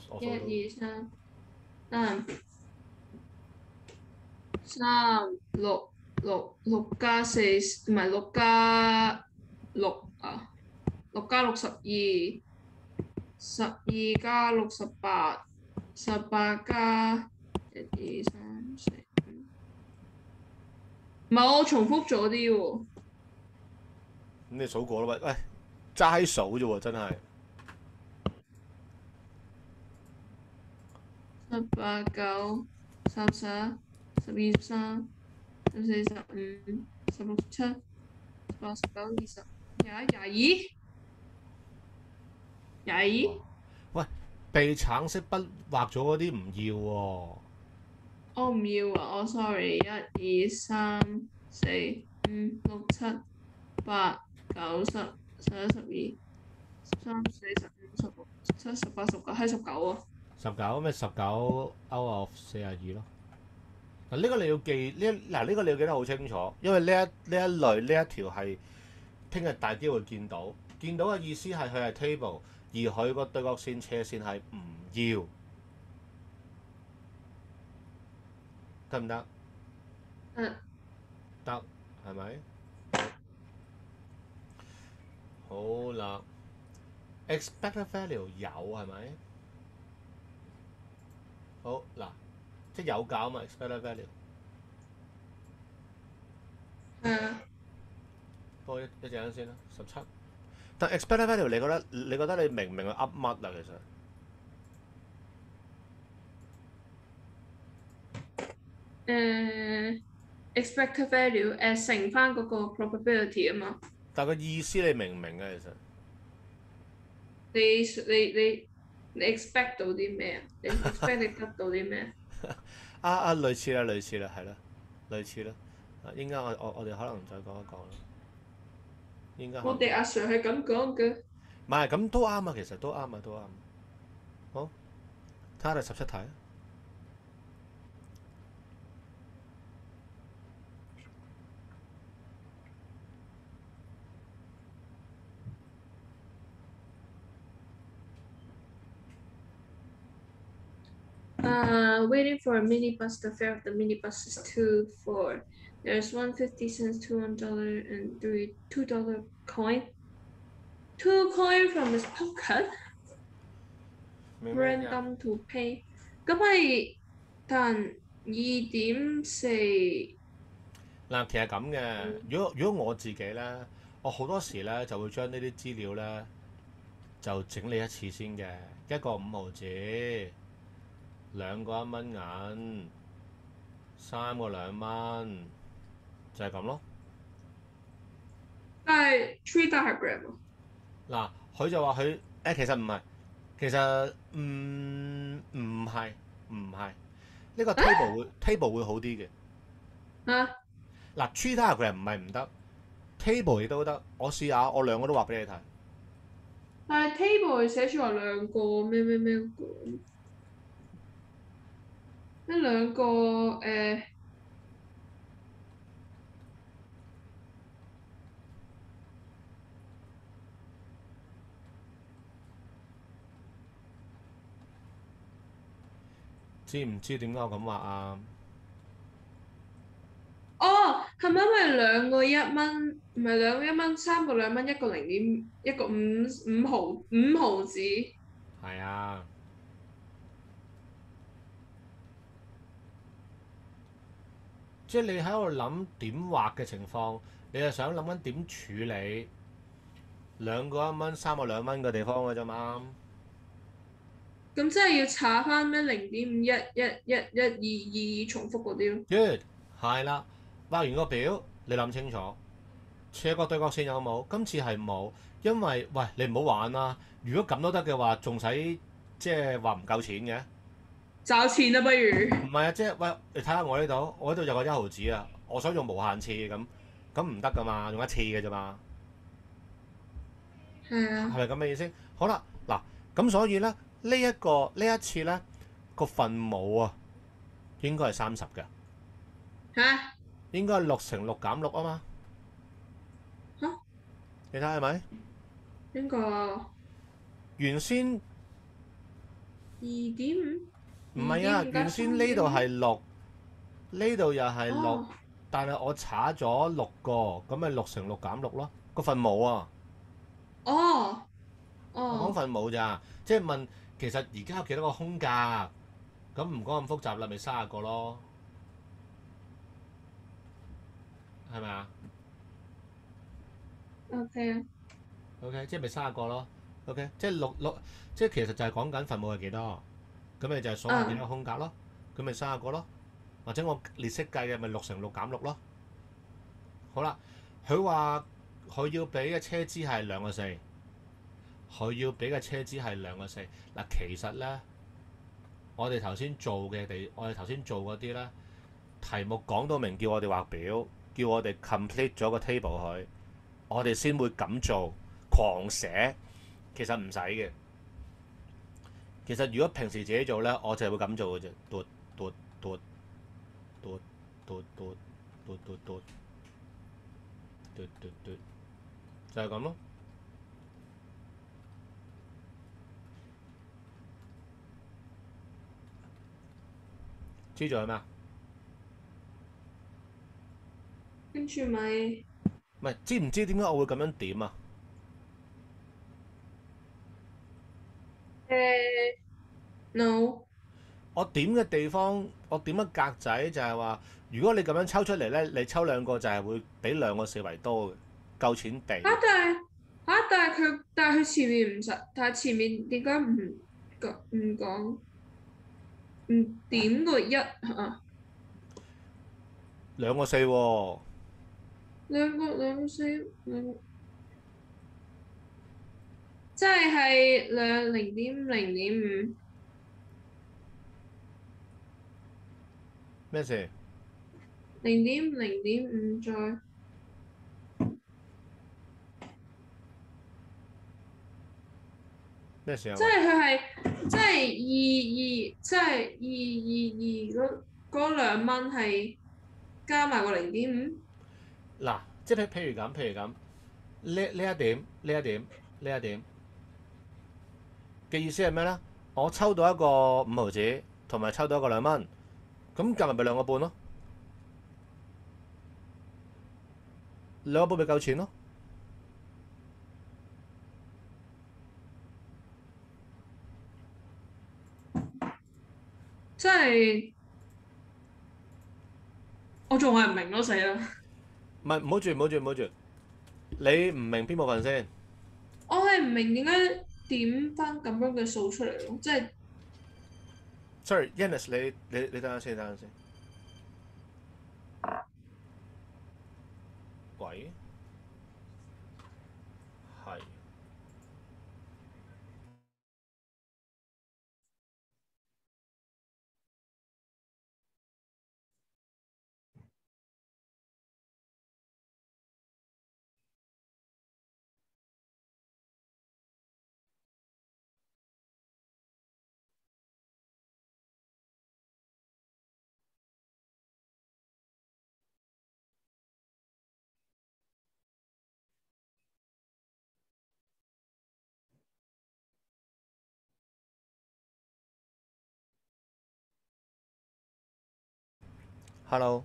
我一數到二三，三六加四，唔係六啊，6加612，12加618，18加1、2、3、4、5，唔係我重複咗啲喎， 咁你數過啦喂喂，齋數啫喎，真係 18、9、30、11、13、14、15、16、17、18、19、20、21、 哇！ 22。 喂，被橙色筆畫咗嗰啲唔要喎、 我唔要啊，我 sorry，1、2、3、4、5、6、7、8、9、10、11、12、13、14、15、16、17、18、19，係19啊。 19咪19 out of 42咯。嗱呢個你要記呢個你要記得好清楚，因為呢一類呢一條係聽日大機會見到，見到嘅意思係佢係 table，而佢個對角線斜線係唔要，得唔得？ 嗯， 得，係咪？好啦，expected value 有係咪？好嗱，即係有搞嘛，expected value。 啊， 不過一陣間先啦，17。但 expected value 你覺得你明唔明佢噏乜啊？其實誒，expected value 乘翻嗰個 probability 啊嘛。 但個意思你明唔明啊？其實你你 expect 到啲咩啊？你 expect 你得到啲咩？ 類似啦，係啦，類似啦。應該我哋可能再講一講啦。應該可能再我哋阿 Sir 係咁講嘅。 唔係咁都啱啊，其實都啱啊，都啱。好，睇下第17題。 Waiting for a minibus. The fare of the minibus is 2 4. There's one 50 cents, $1 and $2 coin. Two coin from his pocket. 明咩啫？ Random to pay. 咁係但2.4。 嗱，其實咁嘅。如果我自己咧，我好多時咧就會將呢啲資料咧就整理一次先嘅，一個5毫子，兩個1蚊銀，三個2蚊，就係咁咯。 但係 tree diagram 啊。 嗱，佢就話其實唔係，其實唔係呢個 table 會好啲嘅。 啊， 嗱，tree diagram 唔係唔得，table 亦都得。我試下，我兩個都畫俾你睇。 但係 table 寫住話兩個咩咩咩一兩個知唔知點解我咁話啊？ 哦，係咪因為2個1蚊？唔係2個1蚊，3個2蚊，一個5毫子。 係啊，即係你喺度諗點畫嘅情況，你係想諗緊點處理2個1蚊、3個2蚊嘅地方嘅啫嘛。 咁即係要查翻咩0.5111122重複嗰啲咯。 Good，係啦，畫完個表，你諗清楚，斜角對角線有冇？今次係冇，因為喂你唔好玩啦。如果咁都得嘅話，仲使即係話唔夠錢嘅？ 找錢啊，不如。 唔係啊，即係喂，你睇下我呢度，我呢度有個1毫子啊，我想用無限次咁唔得噶嘛，用一次嘅啫嘛，係係啊。 咪咁嘅意思？好啦，嗱咁所以咧呢一次咧個分母啊應該係30嘅， 嚇應該係6乘6減6啊嘛， 嚇你睇係咪？ 邊個原先 2.5？ 唔係啊， 二點五加原先呢度係 3.5？ 六，呢度又係六， 哦但係我查咗6個，咁咪6乘6減6咯，個分母啊。 哦我講哦。 分母咋，即係問其實而家有幾多個空格，咁唔講咁複雜啦，咪30個咯，係咪啊 OK 啊。 ？OK，即係咪30個咯？OK，即係六，即係其實就係講緊分母係幾多，咁你就係數下幾多個嗯。 空格咯，咁咪30個咯，或者我列式計嘅咪6乘6減6咯。好啦，佢話佢要俾嘅車資係2個4，佢要俾嘅車資係2個4。嗱，其實咧，我哋頭先做嗰啲咧。題目講到明，叫我哋畫表，叫我哋 complete 咗個 table 佢，我哋先會咁做，狂寫。其實唔使嘅。其實如果平時自己做呢，我就係會咁做嘅啫，嘟嘟嘟嘟嘟嘟嘟嘟嘟嘟嘟嘟，就係咁咯。知咗係咩啊？ 跟住咪唔係知唔知點解我會咁樣點啊？ no。 我點嘅地方，我點嘅格仔就係話，如果你咁樣抽出嚟呢，你抽2個就係會比2個4為多嘅，夠錢嚇！ 地。 但係佢前面唔實，但係前面點解唔點個一啊？ 2個4喎。 兩個四即係0.5， 咩事？ 0.5再咩事啊？ 即喂， 係佢係即係嗰2蚊係加埋個0.5。 嗱，即係譬如咁，呢一點嘅意思係咩咧？我抽到一個5毫子，同埋抽到一個2蚊，咁夾埋咪2個半咯，2個半咪夠錢咯。 即係我仲係唔明咯，死啦！ 唔係，唔好住，你唔明邊部分先我係唔明點解點翻咁樣嘅數出嚟咯，即係 ？Sorry，Yannis，你等陣先。喂，係。 Hello，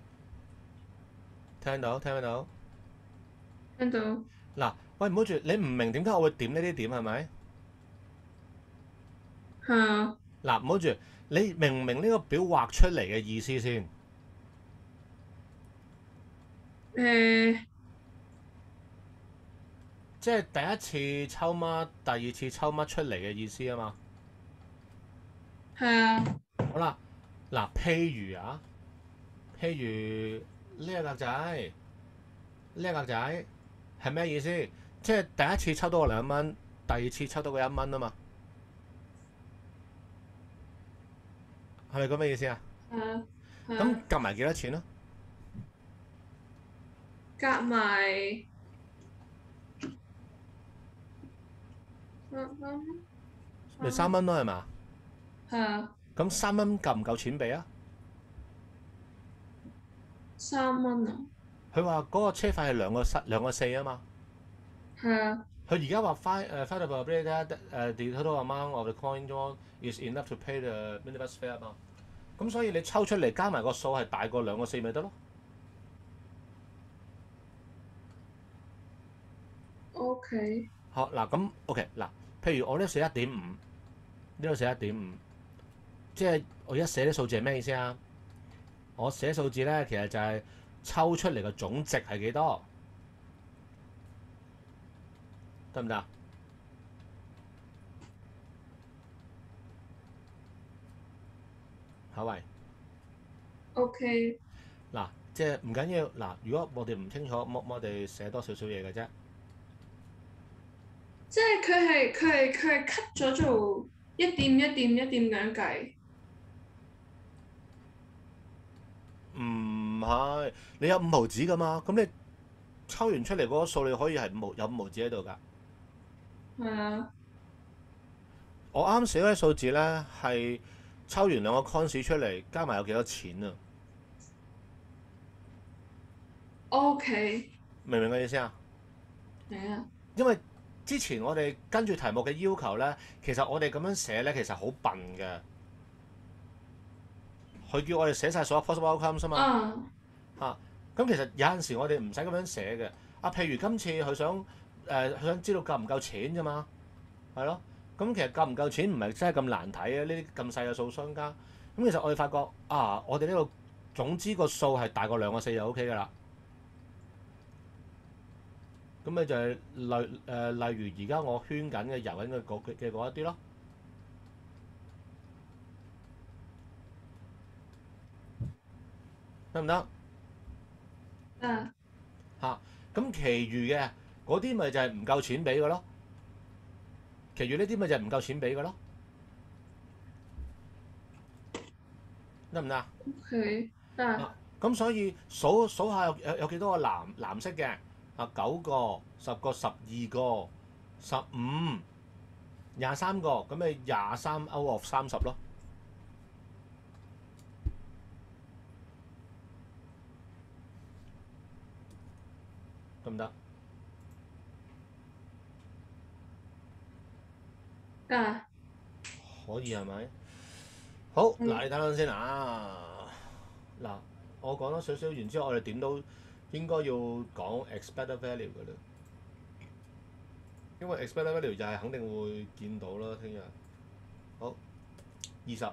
聽到聽唔聽到？ 聽到。 嗱，喂，唔好住，你唔明點解我會點呢啲點係咪？ 係啊。 嗱，唔好住，你明唔明呢個表畫出嚟嘅意思先？ 誒即係第一次抽乜，第二次抽乜出嚟嘅意思啊嘛。 係啊。 好啦，嗱，譬如呢個格仔，呢個格仔係咩意思？即係第一次抽到個2蚊，第二次抽到個1蚊啊嘛。係咪咁嘅意思啊？ 係啊。係咁啊。 夾埋幾多錢啊？ 夾埋3蚊。 咪3蚊咯係嘛？ 係啊。 咁3蚊夠唔夠錢俾啊？ 3蚊啊。 佢話嗰個車費係2個4啊嘛。 係啊。 佢而家話 find the the total amount of the coin drawn is enough to pay the minibus fare 啊嘛。咁所以你抽出嚟加埋個數係大過2個4咪得咯。 OK。 好嗱，咁 OK 嗱，譬如我呢度寫1.5，呢度寫1.5，即係我而家寫啲數字係咩意思啊？我寫數字咧，其實就係抽出嚟嘅總值係幾多，得唔得？好喂， OK。 嗱，即係唔緊要嗱。如果我哋唔清楚，我哋寫多少少嘢嘅啫。 即係佢係 cut 咗做一點咁樣計。 唔係，你有5毫子噶嘛？咁你抽完出嚟嗰個數，你可以係有5毫子喺度㗎。 係啊。 我啱寫嗰啲數字咧，係抽完2個 coins 出嚟，加埋有幾多錢啊？ OK。 明唔明我意思啊？ 係啊。 因為之前我哋跟住題目嘅要求咧，其實我哋咁樣寫咧，其實好笨嘅。佢叫我哋寫晒所有 possible outcomes 啊嘛。 嗯。 嚇，咁其實有陣時我哋唔使咁樣寫嘅。啊，譬如今次佢想知道夠唔夠錢啫嘛，係咯。咁其實夠唔夠錢唔係真係咁難睇嘅，呢啲咁細嘅數商家。咁其實我哋發覺啊，我哋呢個總之個數係大過2個4就 OK 㗎啦。咁咪就係例如而家我圈緊嘅游緊嘅嗰一啲咯，得唔得？ 啊。 嚇，咁其餘嘅嗰啲咪就係唔夠錢俾嘅咯。其餘呢啲咪就係唔夠錢俾嘅咯，得唔得啊？ OK。啊。 咁所以數下有幾多個藍色嘅啊？9個、10個、12個、15、23個，咁咪23 out of 30咯，得唔得？ 啊。 可以係咪？好嗱，你等等先啊。嗱，我講多少少，然之後我哋點都應該要講 expected value 嘅啦，因為 expected value 就係肯定會見到啦。聽日好20。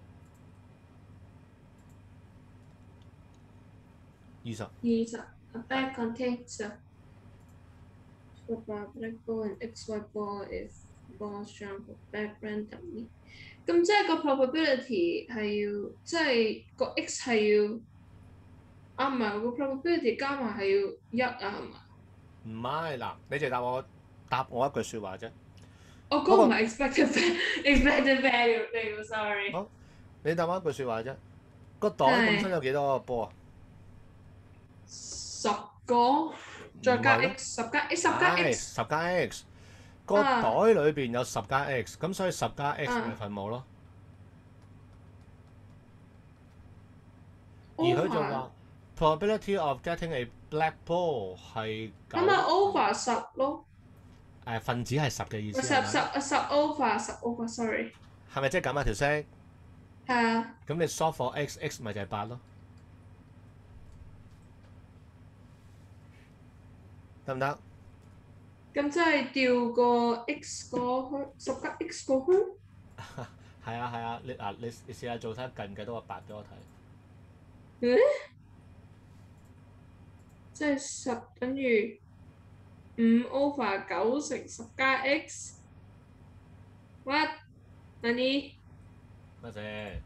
A bag contains a black ball and XY ball if balls jump back randomly。咁即係個 probability 係要，即係個 x 係要唔係個 probability 加埋係要1啊，係嘛？ 唔係嗱，你就答我一句説話啫。 我嗰個唔係 expected value 嚟喎，sorry。 好，你答我一句説話啫。個袋本身有幾多個波啊 ？10個，再加 x，10加 x。 10加 x。個袋裏邊有10加 x，咁所以10加 x 咪分母咯。而佢就話 probability of getting a black ball 係9。 咁啊 over 10咯。 分子係10嘅意思。 10 over，sorry。 係咪即係咁啊條式？ 係啊。 咁你 solve for x，x 咪就係8咯。 得唔得？ 咁即係調個 x 過去，十加 x 過去。 係啊係啊，你試下做睇近唔近到個八俾我睇。 嗯，即係十等於5/9乘十加 x。What？何？ 乜先？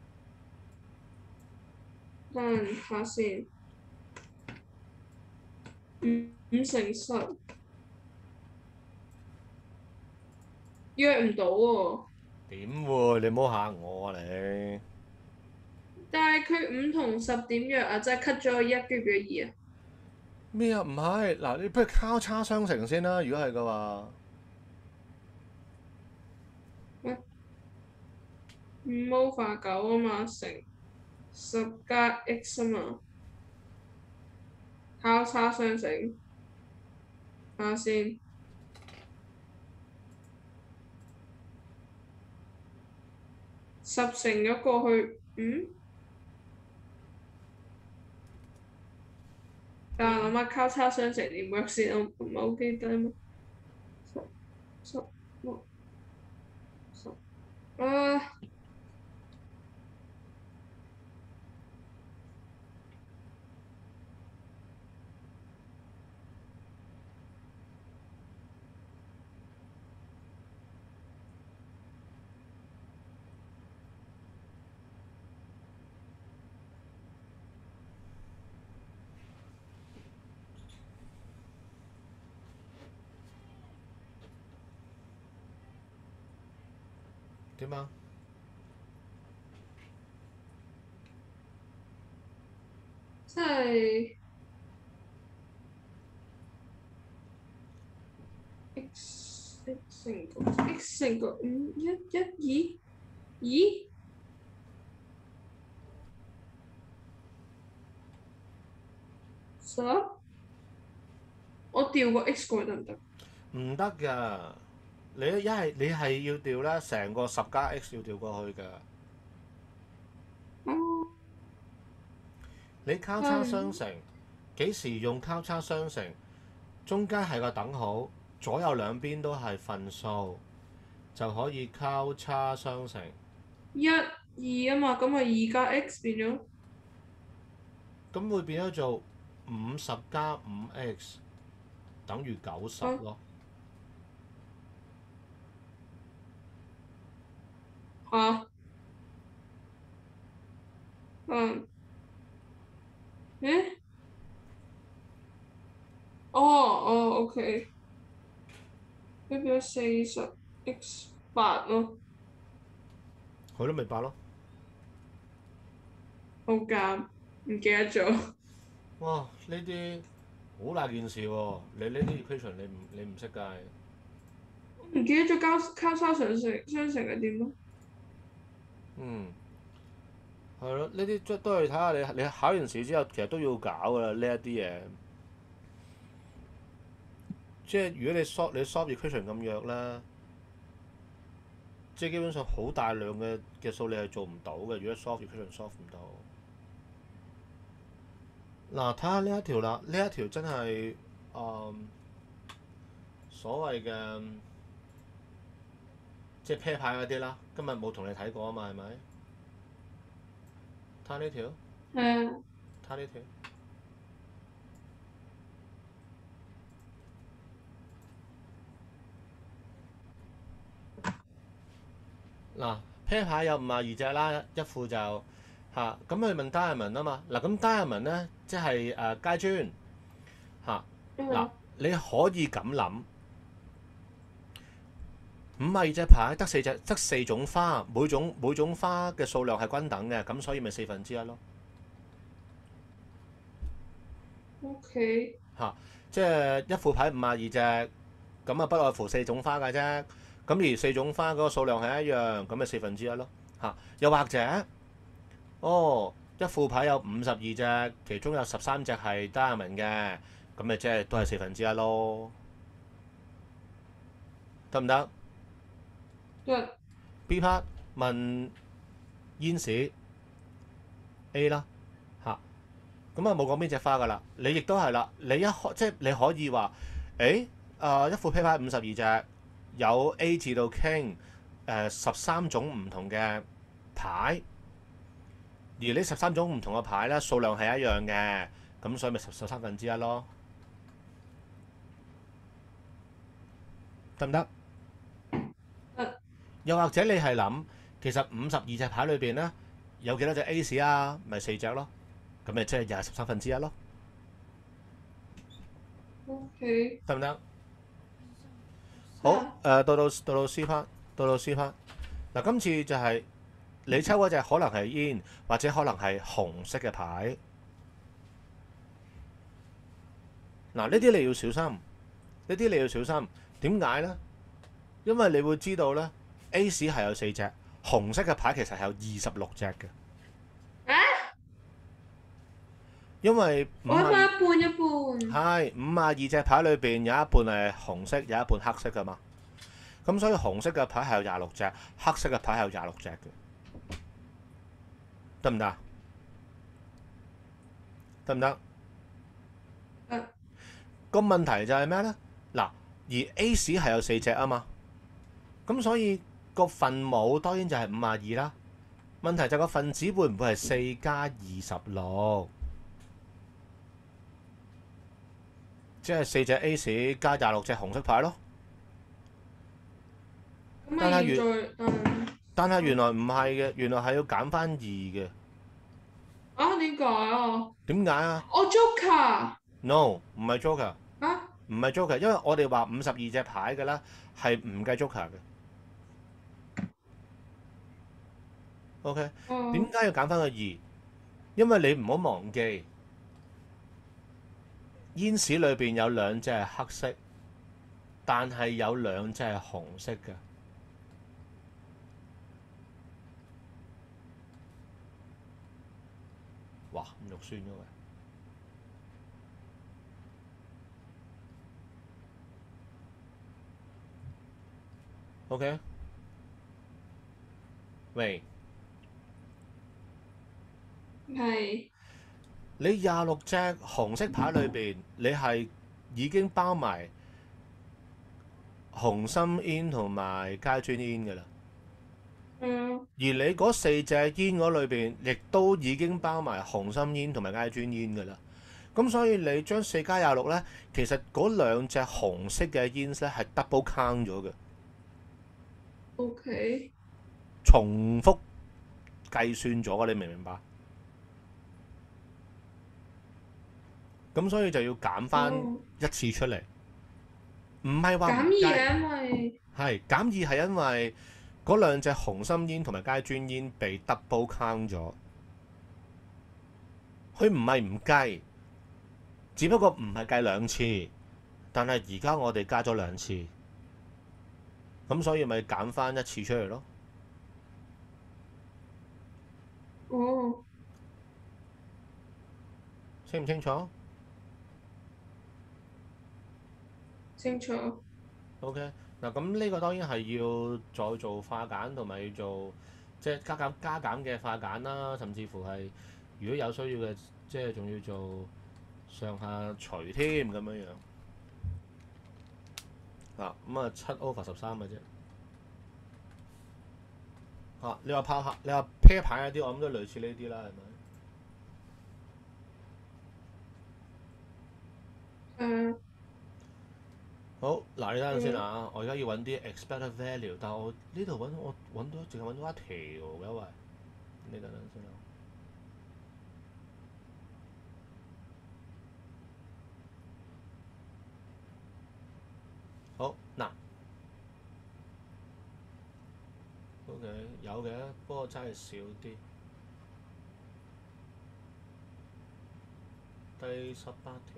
等下先。5乘10約唔到喎。 點會？你唔好嚇我啊你！ 但係佢5同10點約啊？即係 cut 咗1，跟住變咗2啊？ 咩啊？唔係嗱，你不如交叉相乘先啦。如果係嘅話， 喂，5/9啊嘛，乘十加 x 啊嘛，交叉相乘。睇下先，十乘咗過去，但係諗下交叉相乘點 work 先，我唔係好記得啊嘛。十十啊， 點啊？ 即係 x 乘個5，1，1，2，2。十，我調個 x 過去得唔得？ 唔得㗎！你係要調咧，成個十加 x 要調過去㗎。 哦， 你交叉相乘幾時用交叉相乘？中間係個等號，左右兩邊都係份數，就可以交叉相乘。 1，2啊嘛，咁咪2加 x 變咗。 咁會變咗做50加5x等於90 啊咯。 嚇，嗯，誒，哦，OK，咁變咗40x8咯。 佢都未8咯。 好尷，唔記得咗。 哇！呢啲好大件事喎、你呢啲 equation 你唔識計。 唔記得咗交叉相乘係點咯？ 嗯，係咯，呢啲都係睇下你考完試之後，其實都要搞噶啦呢一啲嘢。即係如果你 solve equation 咁弱咧，即係基本上好大量嘅數你係做唔到嘅。如果 solve equation solve 唔到，嗱睇下呢一條啦，呢一條真係所謂嘅即係 pair 牌嗰啲啦。今日冇同你睇過啊嘛，係咪？睇下呢條， 係啊， 睇下呢條。嗱 pair 牌有52隻啦，一副就嚇咁佢問 diamond 啊嘛。嗱咁 diamond 咧即係階磚嚇。嗱你可以咁諗52隻牌得四種花，每種花嘅數量係均等嘅，咁所以咪1/4咯。 OK， 嚇，即係一副牌52隻，咁啊不外乎四種花嘅啫。咁而四種花嗰個數量係一樣，咁咪1/4咯。嚇，又或者一副牌有52隻，其中有13隻係 diamond 嘅，咁咪即係都係1/4咯，得唔得得。 ？B part 問煙士 A 啦嚇， 咁啊冇講邊隻花噶啦。你亦都係啦，你即係你可以話，誒一副啤牌52隻，有 A 至到 King 13種唔同嘅牌，而呢13種唔同嘅牌咧數量係一樣嘅，咁所以咪13分之一咯，得唔得？ 得又或者你係諗，其實52隻牌裏邊咧有幾多隻 Ace 啊？咪4隻咯，咁咪即係又係13分之一咯， ，OK， 得唔得？好， 得到到 C part，到到 C part。嗱，今次就係你抽嗰隻可能係煙，或者可能係紅色嘅牌。嗱，呢啲你要小心，呢啲你要小心。點解呢？因為你會知道呢 Ace 係有4隻，紅色嘅牌其實係有26隻嘅。 啊！ 因為我一半一半一半。 係52隻牌裏邊有一半係紅色，有一半黑色噶嘛。咁所以紅色嘅牌係有26隻，黑色嘅牌係有26隻嘅，得唔得？得唔得？個問題就係咩呢？嗱，而 Ace 係有4隻啊嘛，咁所以個分母當然就係52啦。問題就係個分子會唔會係4加26？即係4隻 Ace 加26隻紅色牌咯。 咁咪要再但係原來唔係嘅，原來係要減翻2嘅。 啊？點解啊？ 點解啊我 Joker ？No，唔係 Joker， 啊？ 唔係 Joker，因為我哋話52隻牌嘅啦，係唔計 Joker 嘅。OK，點解要減翻個2？因為你唔好忘記，煙屎裏邊有2隻係黑色，但係有2隻係紅色嘅。哇，咁肉酸咗嘅。OK，喂， 係你26隻紅色牌裏邊，你係已經包埋紅心煙同埋街磚煙嘅啦。而你嗰4隻煙嗰裏邊，亦都已經包埋紅心煙同埋街磚煙嘅啦。咁所以你將4加26咧，其實嗰2隻紅色嘅煙咧係 double count 咗嘅， OK。 重複計算咗嘅，你明唔明白？咁所以就要減翻一次出嚟，唔係話減2係因為係減2係因為嗰2隻紅心煙同埋街磚煙被 double count 咗，佢唔係唔計，只不過唔係計2次，但係而家我哋加咗2次，咁所以咪減翻一次出嚟咯。 哦， 清唔清楚清楚。 ？OK，嗱咁呢個當然係要再做化簡同埋要做即係加減嘅化簡啦，甚至乎係如果有需要嘅，即係仲要做上下除添咁樣樣。啊，咁啊7/13嘅啫。啊，你話炮客，你話啤牌嗰啲，我諗都類似呢啲啦，係咪？好，嗱你等陣先啊，我而家要揾啲 expected value，但係我呢度我揾到淨係揾到一條嘅，喂，你等陣先啊。好，嗱，OK 有嘅，不過真係少啲。第18條。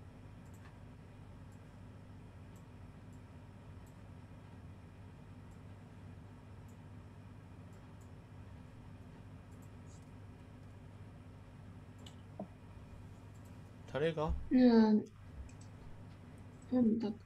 睇呢個。 都唔得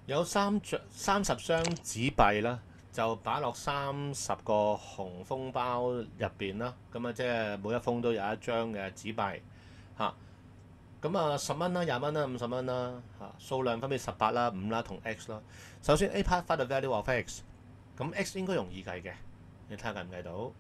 有30張紙幣啦，就擺落30個紅封包入邊啦。咁啊，即係每一封都有一張嘅紙幣嚇。咁啊，10蚊啦、20蚊啦、50蚊啦嚇，數量分別18啦、5啦同 X 啦。首先 A part find the value of X，咁 X 應該容易計嘅，你睇下計唔計到？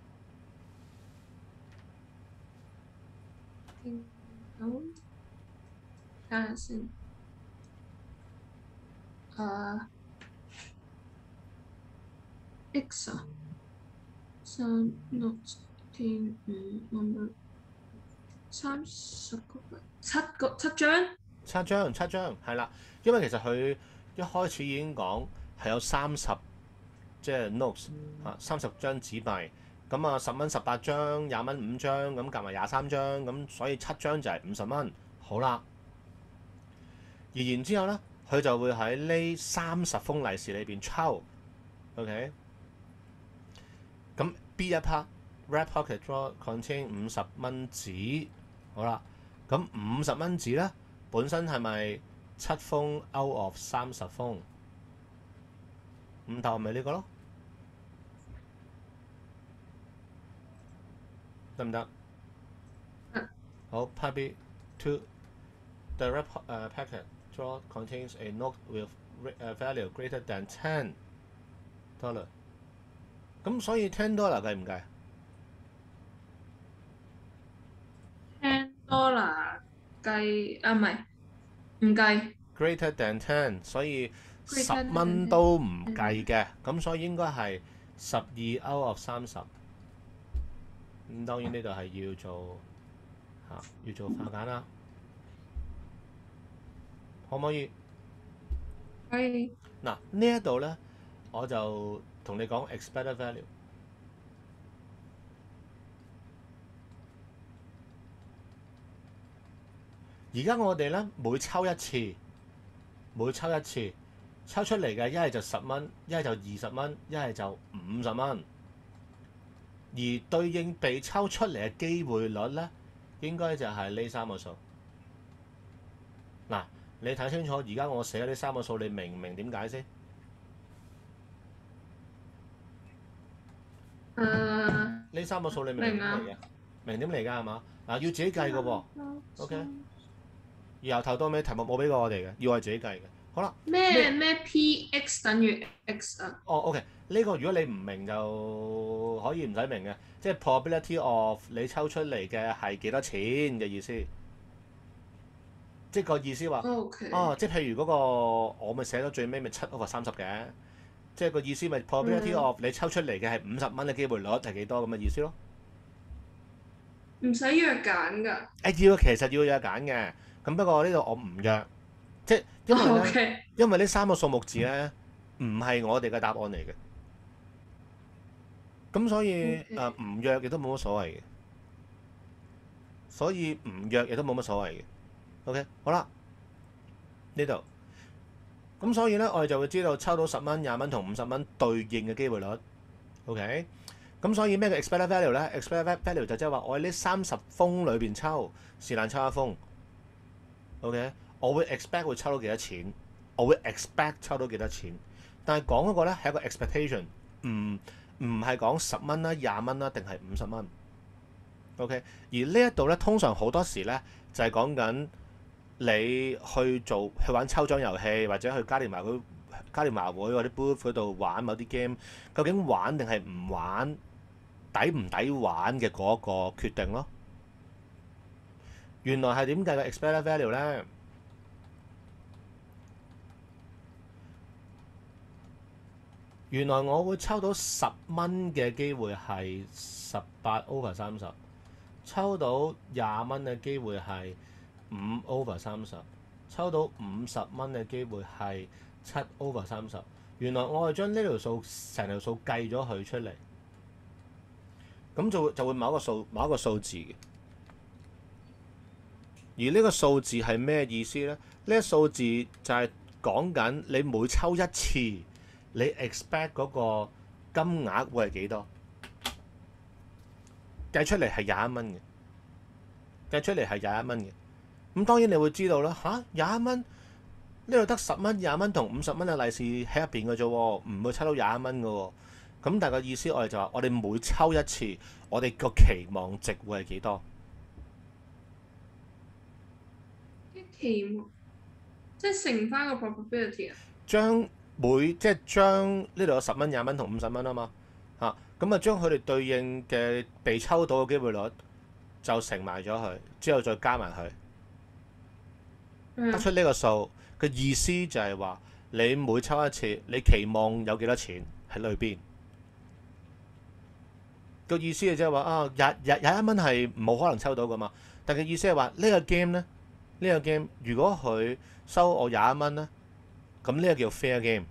好，睇下先。X 啊，3、6、10、5、number 30個7張。 七張係啦，因為其實佢一開始已經講係有30即係 notes 嚇，30張紙幣。咁啊，10蚊18張，20蚊5張，咁夾埋23張，咁所以7張就係50蚊。好啦，而然之後咧，佢就會喺呢30封利是裏邊抽，OK？咁 B 一 part red pocket draw contain 50蚊紙，好啦，咁50蚊紙咧本身係咪7封 out of 30封？咁答案咪呢個咯，得唔得？好 ，Part B two the red packet draw contains a note with value greater than $10。咁所以$10計唔計 $10計啊，唔計。 ？Greater than 10，所以 Greater 10 than 蚊都唔計嘅。咁所以應該係12 out of 30。咁當然呢度係要做要做化簡啦，可唔可以？ 可以。 嗱呢一度咧，我就同你講 expected value。而家我哋咧每抽一次，抽出嚟嘅一係就10蚊，一係就20蚊，一係就50蚊。而對應被抽出嚟嘅機會率咧，應該就係呢3個數。嗱，你睇清楚，而家我寫呢3個數，你明唔明點解先？呢3個數你明點嚟嘅？明點嚟㗎係嘛？嗱，要自己計嘅喎。OK。由頭到尾題目冇俾過我哋嘅，要我自己計嘅。好啦。 咩 PX 等於 X 啊？ 哦 ，OK，呢個如果你唔明就可以唔使明嘅，即係 probability of 你抽出嚟嘅係幾多錢嘅意思。即係個意思話，即係譬如嗰個我咪寫咗最尾咪7 over 30嘅，即係個意思咪 probability of 你抽出嚟嘅係50蚊嘅機會率係幾多咁嘅意思咯。 唔使約揀㗎。 其實要約揀嘅，咁不過呢度我唔約，即係因為呢3個數目字咧唔係我哋嘅答案嚟嘅，咁所以唔約亦都冇乜所謂嘅，所以唔約亦都冇乜所謂嘅。OK， 好啦，呢度咁所以咧，我哋就會知道抽到10蚊、20蚊同50蚊對應嘅機會率。OK， 咁所以咩叫 expected value 咧 ？expected value 就即係話我喺呢30封裏邊抽，是但抽一封。OK， 我會 expect 會抽到幾多錢，我會 expect 抽到幾多錢。但係講嗰個咧係一個 expectation，唔係講10蚊啦、20蚊啦，定係50蚊。OK， 而呢一度咧，通常好多時咧就係講緊。你去玩抽獎遊戲，或者去嘉年華會或者 booth 嗰度玩某啲 game，究竟玩定係唔玩，抵唔抵玩嘅嗰個決定咯。原來係點計個 expected value 咧？原來我會抽到10蚊嘅機會係18 over 30，抽到20蚊嘅機會係5 over 30，抽到50蚊嘅機會係7 over 30。原來我係將呢條數成條數計咗佢出嚟，咁就會某一個數字嘅。而呢個數字係咩意思呢？呢個數字就係講緊你每抽一次，你 expect 嗰個金額會係幾多？計出嚟係21蚊嘅，咁當然你會知道啦，21蚊呢度得10蚊、20蚊同50蚊嘅利是喺入邊嘅啫喎，唔會抽到21蚊嘅喎。咁但係個意思我哋就話，我哋每抽一次，我哋個期望值會係幾多？ 期望即係乘翻個 probability 啊。 將呢度有10蚊、20蚊同50蚊啊嘛嚇，咁啊將佢哋對應嘅被抽到嘅機會率就乘埋咗佢，之後再加埋佢，得出呢個數嘅意思就係話，你每抽一次，你期望有幾多錢喺裏邊？個意思就係話啊，21蚊係冇可能抽到噶嘛，但係意思係話呢個 game 咧，呢個 game 如果佢收我21蚊咧，咁呢個叫 fair game。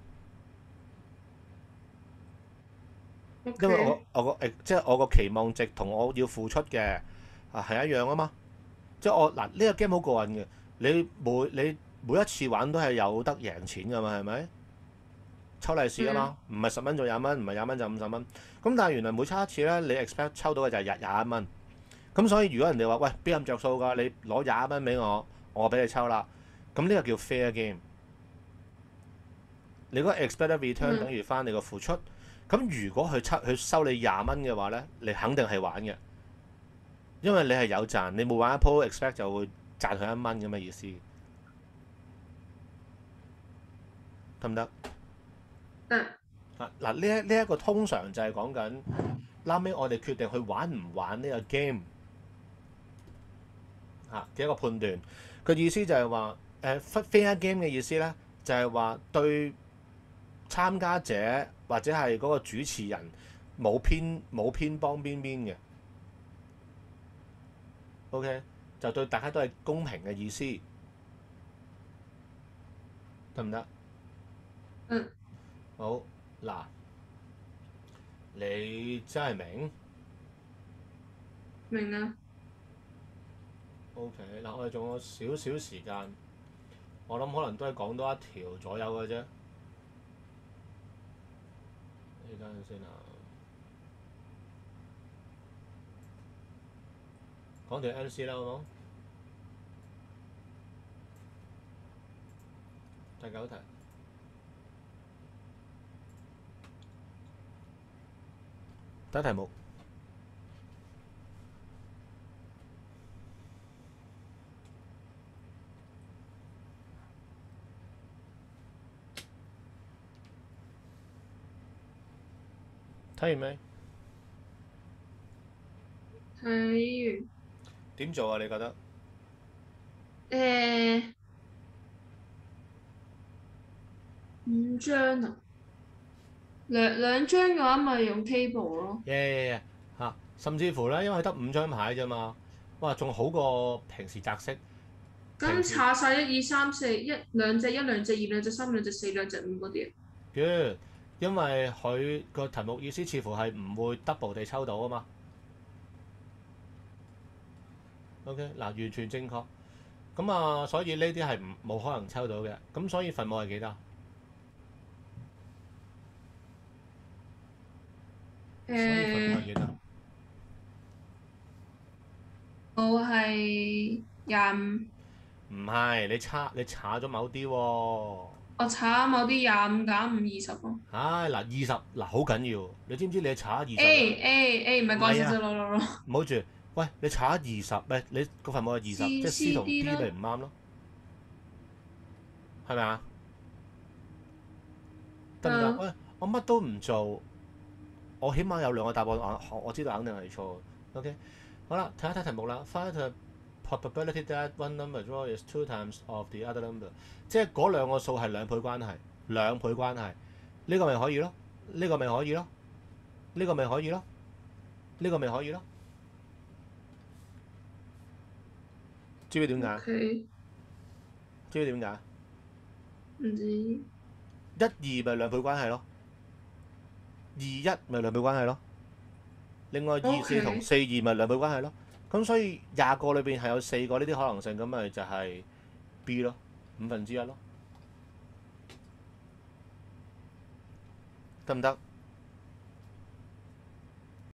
因為 OK， 即係我個期望值同我要付出嘅係一樣啊嘛。即係我嗱呢個 game 好過癮嘅，你每一次玩都係有得贏錢噶嘛，係咪？抽利是啊嘛，唔係10蚊就20蚊，唔係20蚊就50蚊。咁但係原來每抽一次咧，你 expect 抽到嘅就係21蚊。咁所以如果人哋話喂邊咁着數㗎，你攞21蚊俾我俾你抽啦。咁呢個叫 fair game。你嗰個 expected return 等於翻你個付出。咁如果佢收你20蚊嘅話咧，你肯定係玩嘅，因為你係有賺，你冇玩一鋪 expect 就會賺佢1蚊咁嘅意思，得唔得？ 嗯。 嗱呢一個通常就係講緊，後尾我哋決定去玩唔玩呢個 game 嘅一個判斷。個意思就係話fair game 嘅意思咧，就係話對參加者或者係嗰個主持人冇偏幫邊邊嘅，OK 就對大家都係公平嘅意思，得唔得？ 嗯。 好嗱，你真係明明啊。 ？OK 嗱，我哋仲有少少時間，我諗可能都係講多一條左右嘅啫。你等陣先啊，講條 NC 啦，好冇？第9題。第一題目，睇完未？ 睇點做啊？你覺得？ 完。5張啊，兩張嘅話咪用 table 咯。 耶嚇！甚至乎咧，因為得5張牌啫嘛，哇，仲好過平時擲色。 咁查晒1、2、3、4，兩隻、2、2、3、2、4、2、5嗰啲。 Good，因為佢個題目意思似乎係唔會 double 地抽到啊嘛。OK，嗱，完全正確。咁啊，所以呢啲係冇可能抽到嘅。咁所以分母係幾多？所以分母係幾多？ 我係25。 唔係，你查咗某啲喎。 我查某啲25減5 20咯。 唉，嗱20嗱好緊要，你知唔知你查20？ 唔係講笑啫，攞。 唔好住，喂，你查20，喂，你個份母係20，即係 C 同 D 咪唔啱咯，係咪啊？得唔得？喂，我乜都唔做，我起碼有2個答案，我知道肯定係錯。OK，好啦，睇一睇題目啦。Find the probability that one number draw is 2 times of the other number， 即係嗰兩個數係2倍關係，呢個咪可以咯，呢個咪可以咯，呢個咪可以咯，呢個咪可以咯。知唔知點解？ OK， 知唔知點解？ 唔知。 1、2咪2倍關係咯，2、1咪2倍關係咯。另外2、4同4、2咪2倍關係咯。咁所以20個裏邊係有4個呢啲可能性，咁咪就係 B 咯，1/5咯，得唔得？